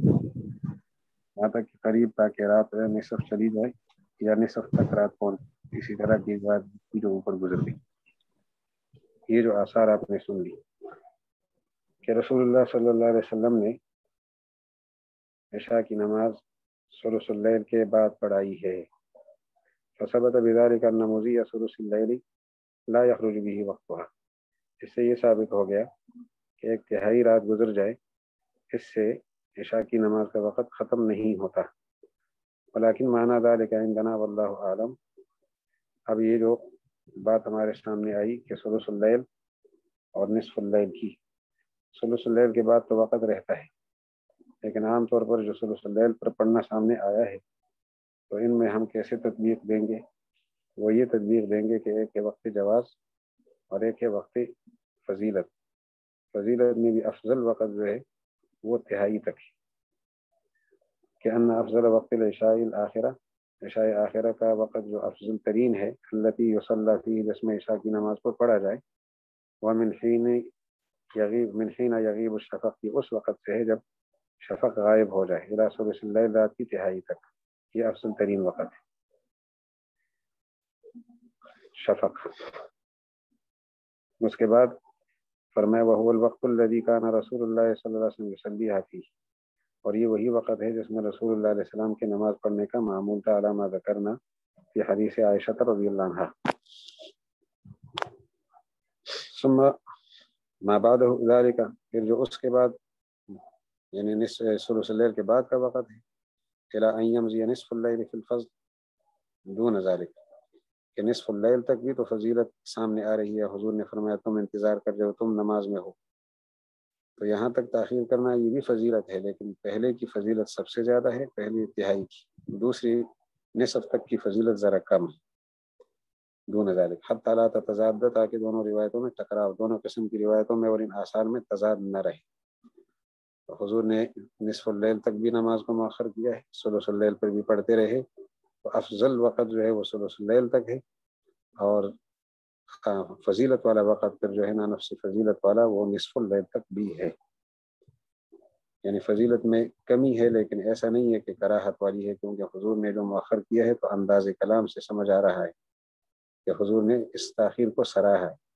یہاں تک کہ قریب تھا کہ رات نصف چلی جائے یا نصف تک رات پہنچ. اسی طرح کی بات جو اوپر گزر گئی. یہ جو آثار آپ نے سن لی کہ رسول اللہ صلی اللہ علیہ وسلم نے عشاء کی نماز ثلث اللیل کے بعد پڑھائی ہے. فثبت بذلك ان مضي ثلث الليل لا يخرج به وقتها، اس سے یہ ثابت ہو گیا کہ ایک تہائی رات گزر جائے اس سے عشاء کی نماز کا وقت ختم نہیں ہوتا. ولكن معنى ذلك عندنا والله اعلم، اب یہ جو بات ہمارے سامنے آئی کہ ثلث اللیل اور نصف اللیل کی، ثلث اللیل کے بعد تو وقت رہتا ہے، لیکن عام طور پر جو ثلث اللیل پر پڑھنا سامنے آیا ہے تو ان میں ہم کیسے تطبیق دیں گے؟ وہ یہ تطبیق دیں گے کہ ایک ہے وقت جواز اور ایک ہے وقت فضیلت. فضیلت میں بھی افضل وقت جو ہے وہ تہائی تک ہے، کہ ان افضل وقت العشاء الآخرہ، عشاء آخرہ کا وقت جو افضل ترین ہے، التی یصلی فیہ، جس میں عشاء کی نماز کو پڑھا جائے. ومن حین یغیب من حین یغیب الشفق، کی اس وقت سے ہے جب شفق غائب ہو جائے، الی ثلث اللیل، رات کی تہائی تک. یہ افضل ترین وقت ہے شفق. اس کے بعد فرمایا وهو الوقت الذي كان رسول الله صلی اللہ علیہ وسلم يصليها فيه، اور یہ وہی وقت ہے جس میں رسول اللہ علیہ السلام کی نماز پڑھنے کا معمول تھا، علامہ ذکرنا فی حدیث عائشہ رضی اللہ عنہا۔ ثم ما بعد ذلك، پھر جو اس کے بعد یعنی ثلث اللیل کے بعد کا وقت ہے، الى ان يمضي نصف اللیل فی الفجر دون ذلك، کہ نصف اللیل تک بھی تو فضیلت سامنے آ رہی ہے۔ حضور نے فرمایا تم انتظار کر رہے ہو، تم نماز میں ہو، تو یہاں تک تاخیر کرنا یہ بھی فضیلت ہے، لیکن پہلے کی فضیلت سب سے زیادہ ہے، پہلی تہائی کی، دوسری نصف تک کی فضیلت ذرا کم ہے، دون ذلك حتی لا تتضاد، تاکہ دونوں روایتوں میں ٹکراؤ، دونوں قسم کی روایتوں میں اور ان آثار میں تضاد نہ رہے۔ تو حضور نے نصف اللیل تک بھی نماز کو مؤخر کیا ہے، ثلث اللیل پر بھی پڑھتے رہے، تو افضل وقت جو ہے وہ ثلث اللیل تک ہے، اور فضیلت والا وقت پھر جو ہے نا نفس فضیلت والا وہ نصف اللیل تک بھی ہے۔ یعنی فضیلت میں کمی ہے، لیکن ایسا نہیں ہے کہ کراہت والی ہے، کیونکہ حضور نے جو مؤخر کیا ہے تو انداز کلام سے سمجھ آ رہا ہے کہ حضور نے اس تاخیر کو سراہا ہے۔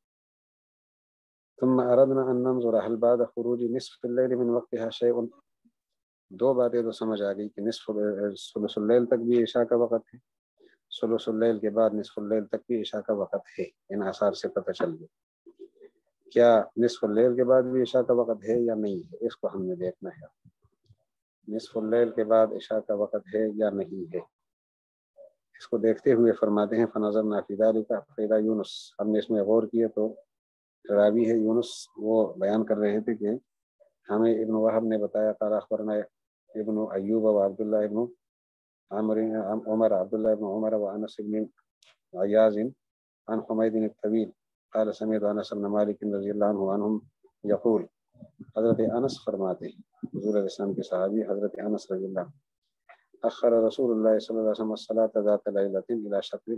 ثم اردنا ان ننظر هل بعد خروج نصف اللیل من وقتها شیء، دو باتیں تو سمجھ آ گئی کہ نصف ثلث اللیل تک بھی عشاء کا وقت ہے، ثلث اللیل کے بعد نصف اللیل تک بھی عشاء کا وقت ہے، ان آثار سے پتہ چل گیا۔ کیا نصف اللیل کے بعد بھی عشاء کا وقت ہے یا نہیں ہے، اس کو ہم نے دیکھنا ہے۔ نصف اللیل کے بعد عشاء کا وقت ہے یا نہیں ہے، اس کو دیکھتے ہوئے فرماتے ہیں فنظرنا فی ذلک فاذا یونس، ہم نے اس میں غور کیا تو راوی ہے یونس، وہ بیان کر رہے تھے کہ ہمیں ابن وہب نے بتایا، قال اخبرنا ابن ایوب و عبداللہ ابن عمر عمر عبداللہ ابن عمر و انس بن عیاض عن حمید الطویل قال سمعت انس بن مالک رضی اللہ عنہ عنہم یقول، حضرت انس فرماتے ہیں، حضور علیہ السلام کے صحابی حضرت انس رضی اللہ عنہ، اخر رسول اللہ صلی اللہ علیہ وسلم الصلاۃ ذات لیلۃ الی شطر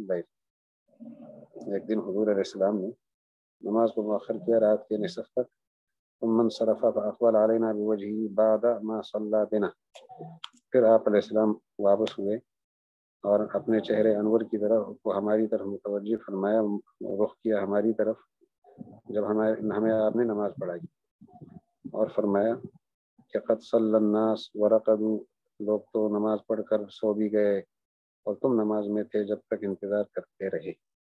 اللیل، ایک دن حضور علیہ السلام نے نماز کو مؤخر کیا رات کے نصف تک، ثم انصرف فاقبل علینا بوجهه بعد ما صلى بنا، پھر آپ علیہ السلام واپس ہوئے اور اپنے چہرے انور کی طرف کو ہماری طرف متوجہ فرمایا، رخ کیا ہماری طرف جب ہمیں ہمیں آپ نے نماز پڑھائی، اور فرمایا کہ قد صلی الناس ورقدوا، لوگ تو نماز پڑھ کر سو بھی گئے اور تم نماز میں تھے جب تک انتظار کرتے رہے۔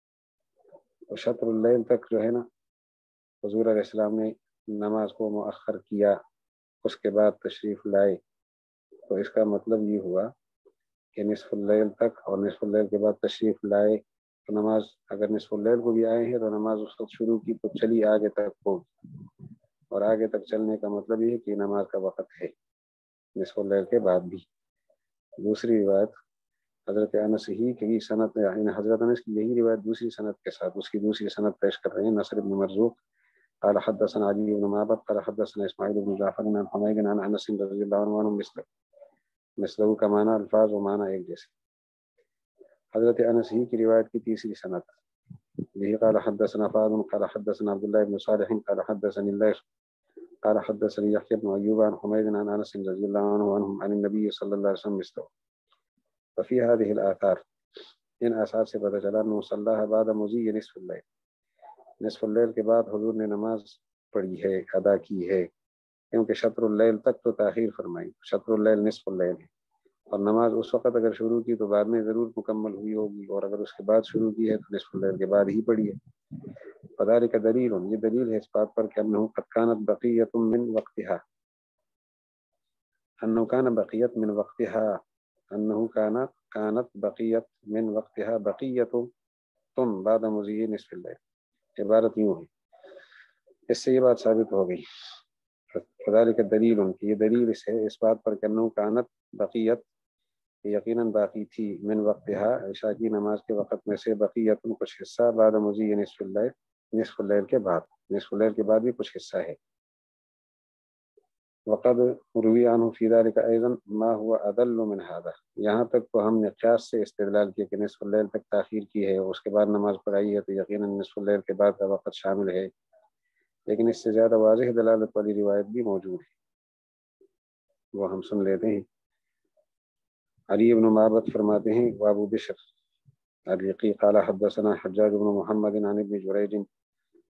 تو شطر اللیل تک جو ہے نا حضور علیہ السلام نے نماز کو مؤخر کیا، اس کے بعد تشریف لائے، تو اس کا مطلب یہ ہوا کہ نصف اللیل تک اور نصف اللیل کے بعد تشریف لائے، تو نماز اگر نصف اللیل کو بھی آئے ہیں تو نماز اس وقت شروع کی تو چلی آگے تک پہنچ، اور آگے تک چلنے کا مطلب یہ ہے کہ نماز کا وقت ہے نصف اللیل کے بعد بھی۔ دوسری روایت حضرت انس ہی کی سند، یعنی حضرت انس کی یہی روایت دوسری سند کے ساتھ اس کی دوسری سند پیش کر رہے ہیں، نصر بن مرزوق قال حدثنا علی بن معبد قال حدثنا اسماعیل بن جعفر عن حمید عن انس رضی اللہ عنہ مثله مثله کا معنی الفاظ و معنی ایک جیسے۔ حضرت انس ہی کی روایت کی تیسری سند به قال حدثنا فاضل قال حدثنا عبد الله بن صالح قال حدثني الليث قال حدثني يحيى بن ايوب عن حمید عن انس رضی اللہ عنہ عنهم عن النبي صلی اللہ علیہ وسلم مثله۔ وفي هذه الآثار، ان آثار سے پتہ چلا انه صلاها بعد مضي نصف اللیل، نصف اللیل کے بعد حضور نے نماز پڑھی ہے، ادا کی ہے، کیونکہ شطر اللیل تک تو تاخیر فرمائی، شطر اللیل نصف اللیل ہے، اور نماز اس وقت اگر شروع کی تو بعد میں ضرور مکمل ہوئی ہوگی، اور اگر اس کے بعد شروع کی ہے تو نصف اللیل کے بعد ہی پڑھی ہے۔ فذلك دلیل، یہ دلیل ہے اس بات پر کہ انه قد كانت بقیۃ من وقتها، انه كان بقیت من وقتها انه كانت كانت بقیت من وقتها بقیۃ تم بعد مضی نصف اللیل، عبارت یوں ہے، اس سے یہ بات ثابت ہو گئی، فذلك دلیل، کہ یہ دلیل اس ہے اس بات پر کہ انه كانت بقیت، یقیناً باقی تھی، من وقتها عشاء کی نماز کے وقت میں سے، بقیت کچھ حصہ، بعد مضی نصف اللیل، نصف اللیل کے بعد، نصف اللیل کے بعد بھی کچھ حصہ ہے۔ وقد روی عنہ فی ذلک ایضا ما هو ادل من هذا، یہاں تک تو ہم نے قیاس سے استدلال کیا کہ نصف اللیل تک تاخیر کی ہے، اس کے بعد نماز پڑھائی ہے، تو یقیناً نصف اللیل کے بعد کا وقت شامل ہے، لیکن اس سے زیادہ واضح دلالت والی روایت بھی موجود ہے، وہ ہم سن لیتے ہیں۔ علی بن معبد فرماتے ہیں وابو بشر الرقی قال حدثنا حجاج بن محمد عن ابن جریج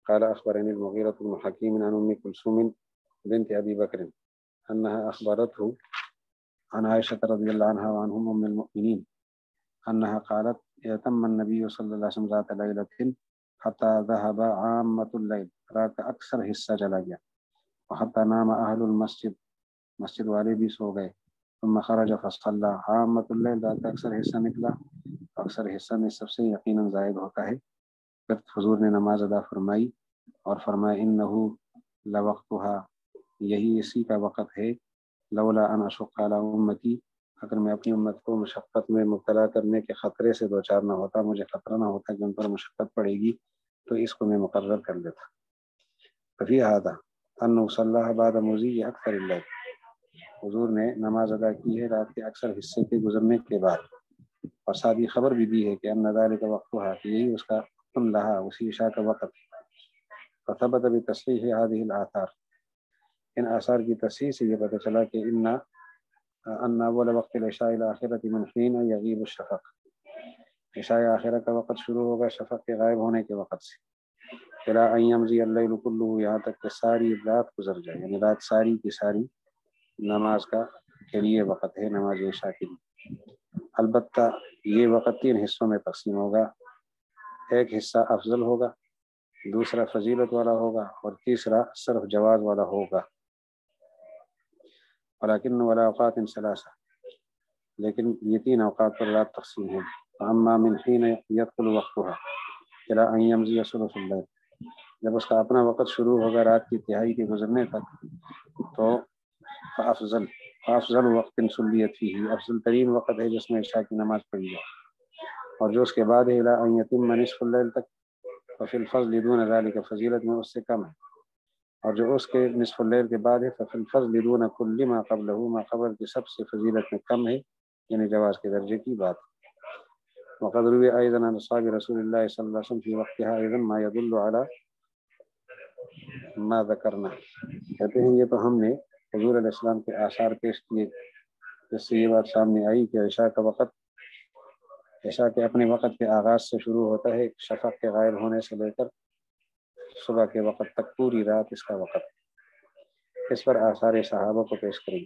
قال أخبرني المغيرة بن حكيم عن أم كلثوم بنت أبي بكر أنها أخبرته عن عائشة رضي الله عنها وعنهم أم المؤمنين أنها قالت اعتم النبي صلى الله عليه وسلم ذات ليلة حتى ذهب عامة الليل، رات أكثر حصہ چلا گیا، وحتى نام أهل المسجد، مسجد والے بھی سو گئے، ثم خرج فصلى عامة الليل، رات اکثر حصہ نکلا، اکثر حصہ میں سب سے یقیناً زائد ہوتا ہے، پھر حضور نے نماز ادا فرمائی اور فرمایا انہو لوقتها، یہی اسی کا وقت ہے، لولا ان اشق علی امتی، اگر میں اپنی امت کو مشقت میں مبتلا کرنے کے خطرے سے دوچار نہ ہوتا، مجھے خطرہ نہ ہوتا کہ ان پر مشقت پڑے گی، تو اس کو میں مقرر کر لیتا۔ ففی هذا انه صلی بعد مضی اکثر اللیل، حضور نے نماز ادا کی ہے رات کے اکثر حصے کے گزرنے کے بعد، اور ساتھ یہ خبر بھی دی ہے کہ ان ذلک وقتها، کہ یہی اس کا تم لہا، اسی عشاء کا وقت۔ فثبت بتصحیح هذه الاثار، ان آثار کی تصحیح سے یہ پتہ چلا کہ ان ان اول وقت العشاء الاخرۃ من حین یغیب الشفق، عشاء آخرہ کا وقت شروع ہوگا شفق کے غائب ہونے کے وقت سے، الی ان یمضی اللیل کلہ، یہاں تک کہ ساری رات گزر جائے، یعنی رات ساری کی ساری نماز کا کے لیے وقت ہے، نماز عشاء کے لیے۔ البتہ یہ وقت تین حصوں میں تقسیم ہوگا، ایک حصہ افضل ہوگا، دوسرا فضیلت والا ہوگا، اور تیسرا صرف جواز والا ہوگا۔ ولیکن ولا اوقات ثلاثہ، لیکن یہ تین اوقات پر رات تقسیم ہے۔ فاما من حین یدخل وقتها الی ان یمضی ثلث اللیل، جب اس کا اپنا وقت شروع ہوگا رات کی تہائی کے گزرنے تک، تو فافضل فافضل وقت صلیت فیہ، افضل ترین وقت ہے جس میں عشاء کی نماز پڑھی جائے، اور جو اس کے بعد ہے الی ان یتم نصف اللیل تک، ففی الفضل دون ذلک، فضیلت میں اس سے کم ہے، اور جو اس کے نصف اللیل کے بعد ہے ففی الفضل دون کل ما قبلہ، ما قبل کی سب سے فضیلت میں کم ہے، یعنی جواز کے درجے کی بات۔ وقد روی ایضا عن اصحاب رسول اللہ صلی اللہ علیہ وسلم فی وقتها ایضا ما يدل علی ما ذکرنا، کہتے ہیں یہ تو ہم نے حضور علیہ السلام کے آثار پیش کیے جس سے یہ بات سامنے آئی کہ عشاء کا وقت، عشاء کے اپنے وقت کے آغاز سے شروع ہوتا ہے، شفق کے غائب ہونے سے لے کر صبح کے وقت تک پوری رات اس کا وقت۔ اس پر آثار صحابہ کو پیش کریں۔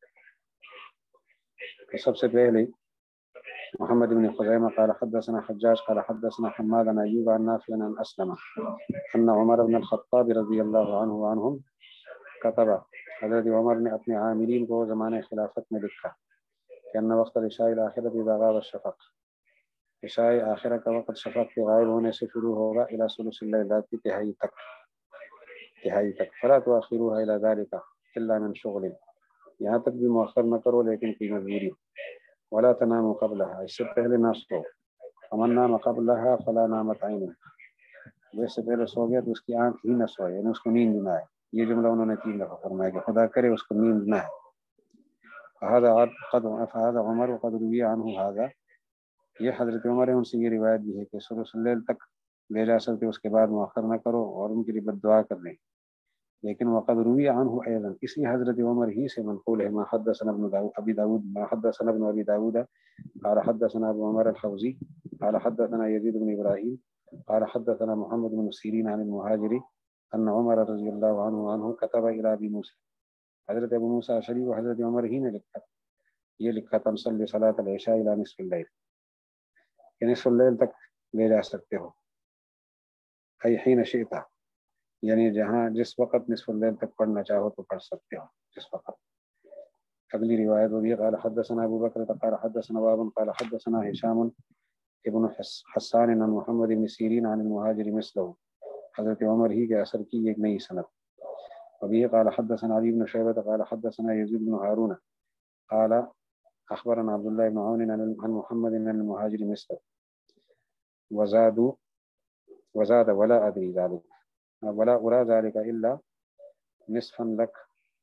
تو سب سے پہلے محمد بن خزیمہ قال حدثنا حجاج قال حدثنا حماد عن ایوب عن نافع عن اسلم ان عمر بن الخطاب رضی اللہ عنہ عنہم کتب، حضرت عمر نے اپنے عاملین کو زمانے خلافت میں لکھا کہ ان وقت العشاء الاخرۃ اذا غاب الشفق، عشاء آخرہ کا وقت شفق کے غائب ہونے سے شروع ہوگا الی ثلث اللیل، رات کی تہائی تک، تہائی تک۔ فلا تؤخروها الی ذلک الا من شغل، یہاں تک بھی مؤخر نہ کرو لیکن کوئی مجبوری، ولا تناموا قبلها، اس سے پہلے نہ سو، فمن نام قبلها فلا نامت عینہ، اس سے پہلے سو گیا تو اس کی آنکھ ہی نہ سوئے، یعنی اس کو نیند نہ آئے۔ یہ جملہ انہوں نے تین دفعہ فرمایا کہ خدا کرے اس کو نیند نہ آئے۔ فهذا قد فهذا عمر وقد روی عنہ هذا، یہ حضرت عمر ہے ان سے یہ روایت بھی ہے کہ ثلث اللیل تک لے جا سکتے، اس کے بعد مؤخر نہ کرو، اور ان کے لیے بد دعا کر دیں۔ لیکن وقد روی عنہ ایضا، اسی حضرت عمر ہی سے منقول ہے، ما حدثنا ابن داود ابی داود ما حدثنا ابن ابی داود قال حدثنا ابو عمر الحوزی قال حدثنا یزید بن ابراہیم قال حدثنا محمد بن سیرین عن المہاجر ان عمر رضی اللہ عنہ عنہ كتب الى ابی موسیٰ، حضرت ابو موسیٰ اشعری و حضرت عمر ہی نے لکھا، یہ لکھا تم صلی صلاۃ العشاء الى نصف اللیل، کہ نصف اللیل تک لے جا سکتے ہو، ای حین شئتا، یعنی جہاں جس وقت نصف اللیل تک پڑھنا چاہو تو پڑھ سکتے ہو جس وقت۔ اگلی روایت وہ بھی قال حدثنا ابو بکر قال حدثنا واب قال حدثنا هشام ابن حسان عن محمد بن سیرین عن المہاجر مثلہ، حضرت عمر ہی کے اثر کی ایک نئی سند۔ وبه قال حدثنا علي بن شيبة قال حدثنا يزيد بن هارون قال اخبرنا عبد الله بن عون عن محمد بن المهاجر مثله وزادوا وزاد ولا ادري ذلك ولا ارى ذلك الا نصفا لك،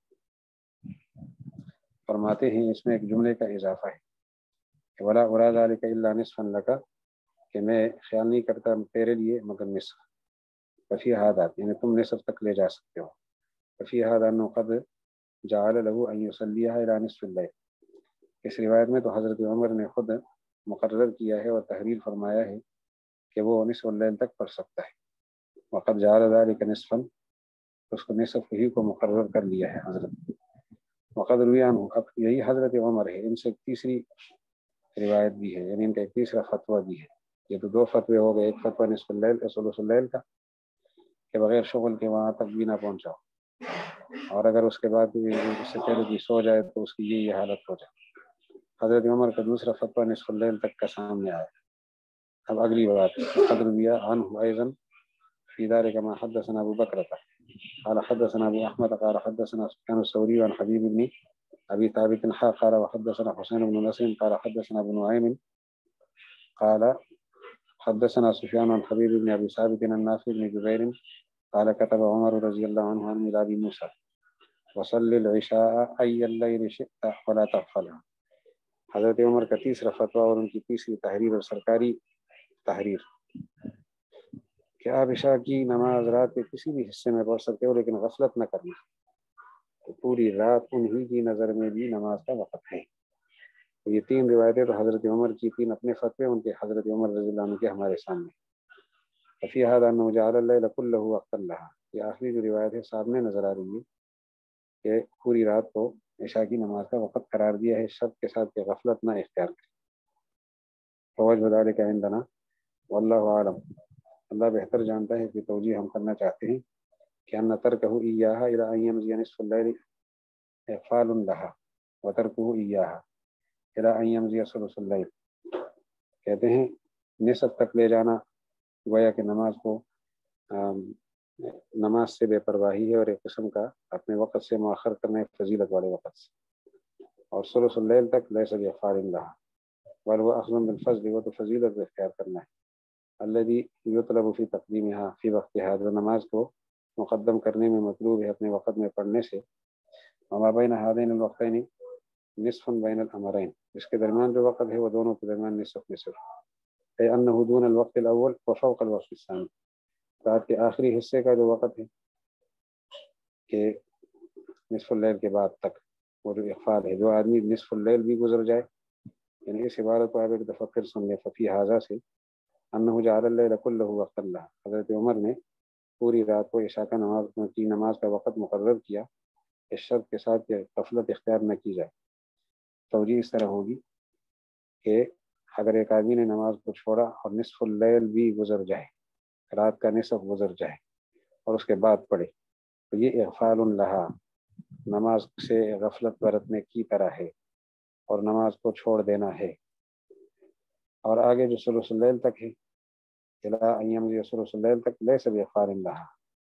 فرماتے ہیں اس میں ایک جملے کا اضافہ ہے، ولا ارى ذلك الا نصفا لك، کہ میں خیال نہیں کرتا تیرے لیے مگر نصف، وفي هذا، یعنی تم نصف تک لے جا سکتے ہو، وفي هذا انه قد جعل له ان يصليها الى نصف الليل، اس روایت میں تو حضرت عمر نے خود مقرر کیا ہے اور تحریر فرمایا ہے کہ وہ نصف اللیل تک پڑھ سکتا ہے۔ وقد جعل ذلك نصفا، اس کو نصف ہی کو مقرر کر لیا ہے حضرت. وقد روی عنہ، اب یہی حضرت عمر ہے، ان سے ایک تیسری روایت بھی ہے، یعنی ان کا ایک تیسرا فتویٰ بھی ہے. یہ تو دو فتوے ہو گئے، ایک فتویٰ نصف اللیل کا ثلث اللیل کا کہ بغیر شغل کے وہاں تک بھی نہ پہنچاؤ، اور اگر اس کے بعد اس سے پہلے بھی سو جائے تو اس کی یہ حالت ہو جائے. حضرت عمر کا دوسرا فتویٰ نصف اللیل تک کا سامنے آیا. اب اگلی بات قد روی عنہ ایضا فی ذلک ما حدثنا ابو بکر قال حدثنا ابو احمد قال حدثنا سفیان الثوری عن حبیب بن ابي ثابت قال وحدثنا حسين بن نصر قال حدثنا ابن نعيم قال حدثنا سفيان عن حبيب بن ابي ثابت عن نافع بن جبير قال كتب عمر رضي الله عنه عن ميلاد موسى وصل العشاء اي الليل شئت ولا تغفلها. حضرت عمر کا تیسرا فتویٰ اور ان کی تیسری تحریر اور سرکاری تحریر کہ آپ عشاء کی نماز رات کے کسی بھی حصے میں پڑھ سکتے ہو لیکن غفلت نہ کرنا. تو پوری رات انہی کی نظر میں بھی نماز کا وقت ہے. یہ تین روایتیں تو حضرت عمر کی، تین اپنے فتوے ان کے حضرت عمر رضی اللہ عنہ کے ہمارے سامنے. ففی ھذا انہ جعل اللیل کلہ وقتا لہا، یہ آخری جو روایت ہے سامنے نظر آ رہی ہے کہ پوری رات کو عشاء کی نماز کا وقت قرار دیا ہے، شرط کے ساتھ کہ غفلت نہ اختیار کرے. فوجہ ذلک عندنا واللہ اعلم، اللہ بہتر جانتا ہے کہ توجیہ ہم کرنا چاہتے ہیں کہ ان ترکہ ایاہا الی ان یمضی نصف اللیل اغفال لہا وترکہ ایاہا الی ان یمضی ثلث اللیل. کہتے ہیں نصف تک لے جانا گویا کہ نماز کو نماز سے بے پرواہی ہے اور ایک قسم کا اپنے وقت سے مؤخر کرنا ہے، فضیلت والے وقت سے. اور ثلث اللیل تک لیس باغفال لہا بل هو اخذ بالفضل، وہ تو فضیلت اختیار کرنا ہے. الذي يطلب في تقديمها في وقتها، جو نماز کو مقدم کرنے میں مطلوب ہے اپنے وقت میں پڑھنے سے. وما بين هذين الوقتين نصف بين الامرين، اس کے درمیان جو وقت ہے وہ دونوں کے درمیان نصف نصف ہے. انه دون الوقت الاول وفوق الوقت الثاني، رات کے آخری حصے کا جو وقت ہے کہ نصف اللیل کے بعد تک وہ جو اغفال ہے، جو آدمی نصف اللیل بھی گزر جائے، یعنی اس عبارت کو آپ ایک دفعہ پھر سن لیں. ففی ھذا سے انہ جعل اللیل کلہ وقتا لہا، حضرت عمر نے پوری رات کو عشاء کا نماز کی نماز کا وقت مقرر کیا، اس شرط کے ساتھ کہ غفلت اختیار نہ کی جائے. توجیہ اس طرح ہوگی کہ اگر ایک آدمی نے نماز کو چھوڑا اور نصف اللیل بھی گزر جائے، رات کا نصف گزر جائے اور اس کے بعد پڑھے، تو یہ اغفال لہا، نماز سے غفلت برتنے کی طرح ہے اور نماز کو چھوڑ دینا ہے. اور آگے جو ثلث اللیل تک ہے، الی ان یمضی ثلث اللیل تک لیس باغفال لہا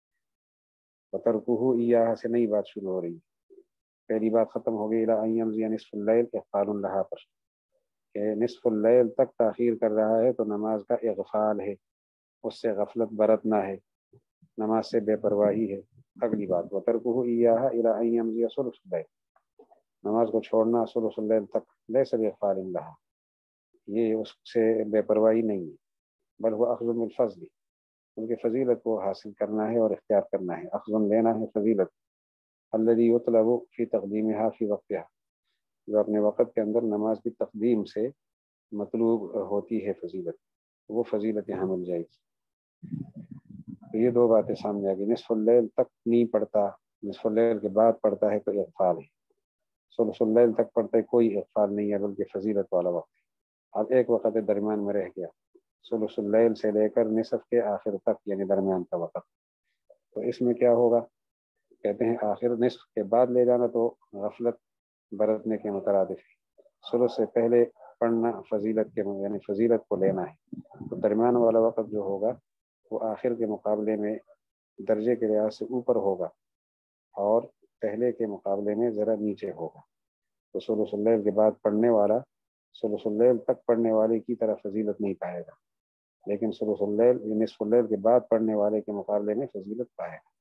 وترکہ ایاہا سے نئی بات شروع ہو رہی ہے. پہلی بات ختم ہو گئی الی ان یمضی نصف اللیل اغفال لہا پر، کہ نصف اللیل تک تاخیر کر رہا ہے تو نماز کا اغفال ہے، اس سے غفلت برتنا ہے، نماز سے بے پرواہی ہے. اگلی بات وترکہ ایاہا الی ان یمضی ثلث اللیل، نماز کو چھوڑنا ثلث اللیل تک لیس باغفال لہا، یہ اس سے بے پرواہی نہیں ہے، بل وہ اخذ بالفضل، کیونکہ فضیلت کو حاصل کرنا ہے اور اختیار کرنا ہے. اخذ لینا ہے فضیلت، الذی یطلب فی تقدیمها فی وقتها، جو اپنے وقت کے اندر نماز کی تقدیم سے مطلوب ہوتی ہے فضیلت، وہ فضیلت یہاں مل جائے گی. تو یہ دو باتیں سامنے آ گئی. نصف اللیل تک نہیں پڑھتا، نصف اللیل کے بعد پڑھتا ہے تو اغفال ہے. ثلث اللیل تک پڑھتا ہے کوئی اغفال نہیں ہے بلکہ فضیلت والا وقت. اب ایک وقت درمیان میں رہ گیا، ثلث اللیل سے لے کر نصف کے آخر تک، یعنی درمیان کا وقت. تو اس میں کیا ہوگا؟ کہتے ہیں آخر نصف کے بعد لے جانا تو غفلت برتنے کے مترادف ہے. ثلث سے پہلے پڑھنا فضیلت کے یعنی فضیلت کو لینا ہے. تو درمیان والا وقت جو ہوگا وہ آخر کے مقابلے میں درجے کے لحاظ سے اوپر ہوگا اور پہلے کے مقابلے میں ذرا نیچے ہوگا. تو ثلث اللیل کے بعد پڑھنے والا ثلث اللیل تک پڑھنے والے کی طرح فضیلت نہیں پائے گا، لیکن ثلث اللیل یا نصف اللیل کے بعد پڑھنے والے کے مقابلے میں فضیلت پائے گا.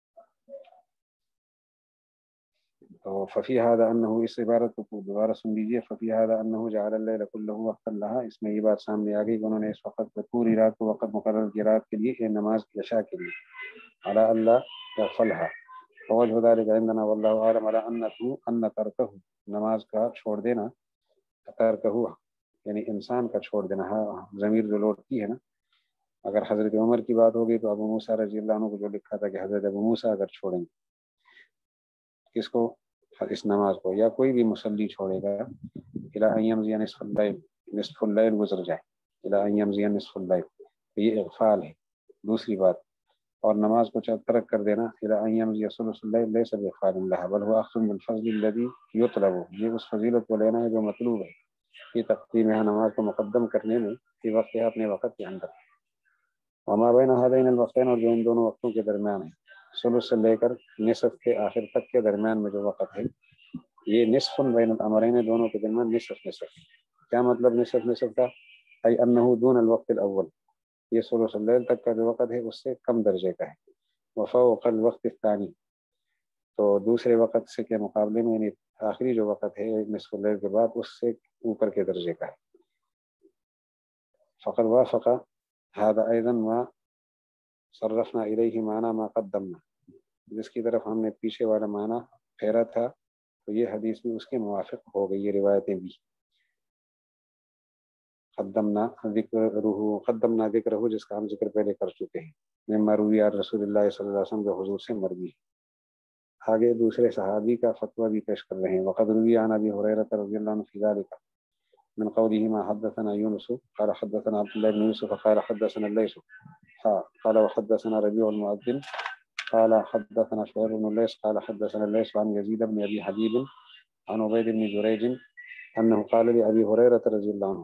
تو ففی ھذا انہ، اس عبارت کو دوبارہ سن لیجیے. ففی ھذا انہ جعل اللیل کلہ وقتا لہا، اس میں یہ بات سامنے آ گئی کہ انہوں نے اس وقت کو پوری رات کو وقت مقرر کی رات کے لیے، نماز عشاء کے لیے. علی اللہ یغفلھا ووجہ ذلک عندنا واللہ اعلم علی انہ ان ترکہ، نماز کا چھوڑ دینا، ترکہ یعنی انسان کا چھوڑ دینا، ضمیر جو لوٹتی ہے نا اگر حضرت عمر کی بات ہوگی تو ابو موسیٰ رضی اللہ عنہ کو جو لکھا تھا کہ حضرت ابو موسیٰ اگر چھوڑیں گے کس کو، اس نماز کو، یا کوئی بھی مصلی چھوڑے گا الی ان یمضی نصف اللیل، نصف اللیل گزر جائے، الی ان یمضی نصف اللیل، یہ اغفال ہے۔ دوسری بات، اور نماز کو ترک کر دینا الی ان یمضی ثلث اللیل لیس باغفال لها بل هو اخذ بالفضل الذي یطلب، یہ اس فضیلت کو لینا ہے جو مطلوب ہے، یہ تقدیم ہے نماز کو مقدم کرنے میں فی وقت ہے، اپنے وقت کے اندر۔ وما بین هذین الوقتین، اور جو ان دونوں وقتوں کے درمیان ہے، ثلث سے لے کر نصف کے آخر تک کے درمیان میں جو وقت ہے، یہ نصف بین الامرین، دونوں کے درمیان نصف نصف۔ کیا مطلب نصف نصف کا؟ ای انہ دون الوقت الاول، یہ ثلث اللیل تک کا جو وقت ہے اس سے کم درجے کا ہے۔ وفوق الوقت الثانی، تو دوسرے وقت سے کے مقابلے میں، یعنی آخری جو وقت ہے نصف اللیل کے بعد، اس سے اوپر کے درجے کا ہے۔ فقد وافق هذا ايضا ما صرفنا الیہ معنی ما قدمنا، جس کی طرف ہم نے پیچھے والا معنی پھیرا تھا تو یہ حدیث بھی اس کے موافق ہو گئی، یہ روایتیں بھی۔ قدمنا ذکرہ، قدمنا ذکرہ، جس کا ہم ذکر پہلے کر چکے ہیں، مما روی عن رسول اللہ صلی اللہ علیہ وسلم، جو حضور سے مروی ہے۔ آگے دوسرے صحابی کا فتویٰ بھی پیش کر رہے ہیں۔ وقد روی عن ابی ہریرہ رضی اللہ عنہ فی ذلک من قوله ما حدثنا يونس قال حدثنا عبد الله بن يوسف قال حدثنا الليث قال وحدثنا ربيع المؤذن قال حدثنا شعيب بن الليث قال حدثنا الليث عن يزيد بن ابي حبيب عن عبيد بن جريج انه قال لابي هريره رضي الله عنه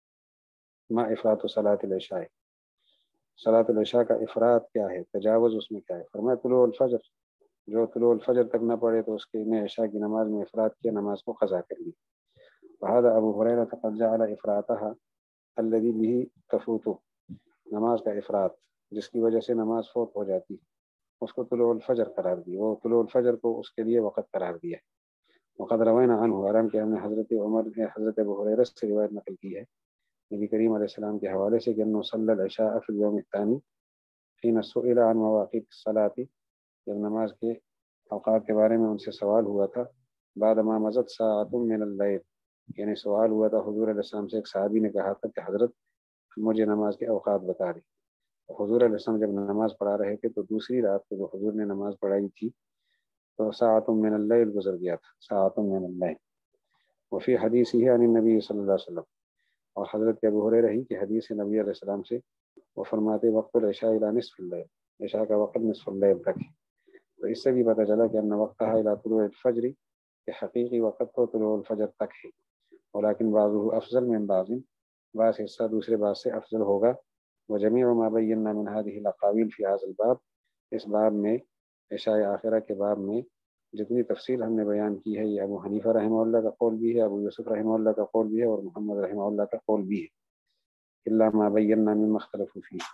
ما افراط صلاه العشاء، صلاۃ العشاء کا افراط کیا ہے، تجاوز اس میں کیا ہے؟ فرمایا طلوع الفجر، جو طلوع الفجر تک نہ پڑھے تو اس کے نے عشاء کی نماز میں افراط کیا، نماز کو قضا کر لی۔ وهذا ابو هريره قد جعل افراطها الذي به تفوت، نماز کا افراط جس کی وجہ سے نماز فوت ہو جاتی، اس کو طلوع الفجر قرار دی، وہ طلوع الفجر کو اس کے لیے وقت قرار دیا۔ وقد روینا عنہ، حرام کہ ہم نے حضرت عمر نے حضرت ابو ہریرہ سے روایت نقل کی ہے نبی کریم علیہ السلام کے حوالے سے کہ انه صلی العشاء فی اليوم الثانی حين سئل عن مواقیت الصلاۃ، جب نماز کے اوقات کے بارے میں ان سے سوال ہوا تھا، بعد ما مضت ساعۃ من اللیل، یعنی سوال ہوا تھا حضور علیہ السلام سے، ایک صحابی نے کہا تھا کہ حضرت مجھے نماز کے اوقات بتا دیں۔ حضور علیہ السلام جب نماز پڑھا رہے تھے تو دوسری رات کو جو حضور نے نماز پڑھائی تھی تو ساعۃ من اللیل گزر گیا تھا، ساعۃ من اللیل۔ وفی حدیثہ عن النبی صلی اللہ علیہ وسلم، اور حضرت ابو ہریرہ ہی کی حدیث نبی علیہ السلام سے، وہ فرماتے وقت العشاء الی نصف اللیل، عشاء کا وقت نصف اللیل تک ہے۔ تو اس سے بھی پتہ چلا کہ ان وقتہ الی طلوع الفجر، کہ حقیقی وقت تو طلوع الفجر تک ہے، ولیکن بعضہ افضل من بعض، بعض حصہ دوسرے بعض سے افضل ہوگا۔ وجمیع ما بینا من هذه الاقاویل فی هذا الباب، اس باب میں، عشاء آخرہ کے باب میں جتنی تفصیل ہم نے بیان کی ہے، یہ ابو حنیفہ رحمہ اللہ کا قول بھی ہے، ابو یوسف رحمہ اللہ کا قول بھی ہے، اور محمد رحمہ اللہ کا قول بھی ہے، الا ما بینا مما اختلفوا فیہ۔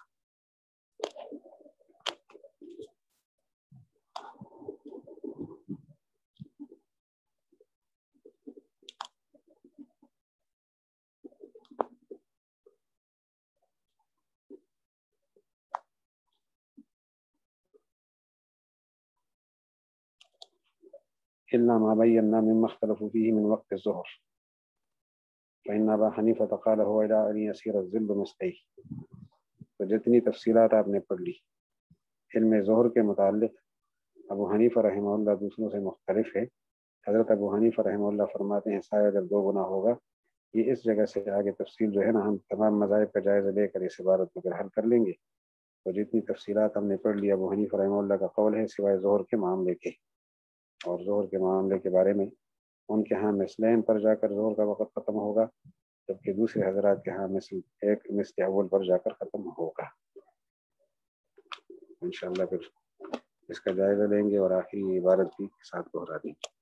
إلا ما بينا مما اختلفوا فيه من وقت الظهر فإن أبا حنيفة قال هو إلى أن يسير الظل مسقيه۔ تو جتنی تفصیلات آپ نے پڑھ لی علم ظہر کے متعلق، ابو حنیفہ رحمہ اللہ دوسروں سے مختلف ہے۔ حضرت ابو حنیفہ رحمہ اللہ فرماتے ہیں سایہ اگر دو گنا ہوگا، یہ اس جگہ سے آگے تفصیل جو ہے نا، ہم تمام مذاہب کا جائزہ لے کر اس عبارت کو حل کر لیں گے۔ تو جتنی تفصیلات ہم نے پڑھ لی، ابو حنیفہ رحمہ اللہ کا قول ہے سوائے ظہر کے معاملے کے، اور ظہر کے معاملے کے بارے میں ان کے ہاں مثلین پر جا کر ظہر کا وقت ختم ہوگا، جبکہ دوسرے حضرات کے ہاں مثل ایک مثل اول پر جا کر ختم ہوگا۔ انشاءاللہ پھر اس کا جائزہ لیں گے اور آخری عبارت بھی ساتھ دہرا دیں گے۔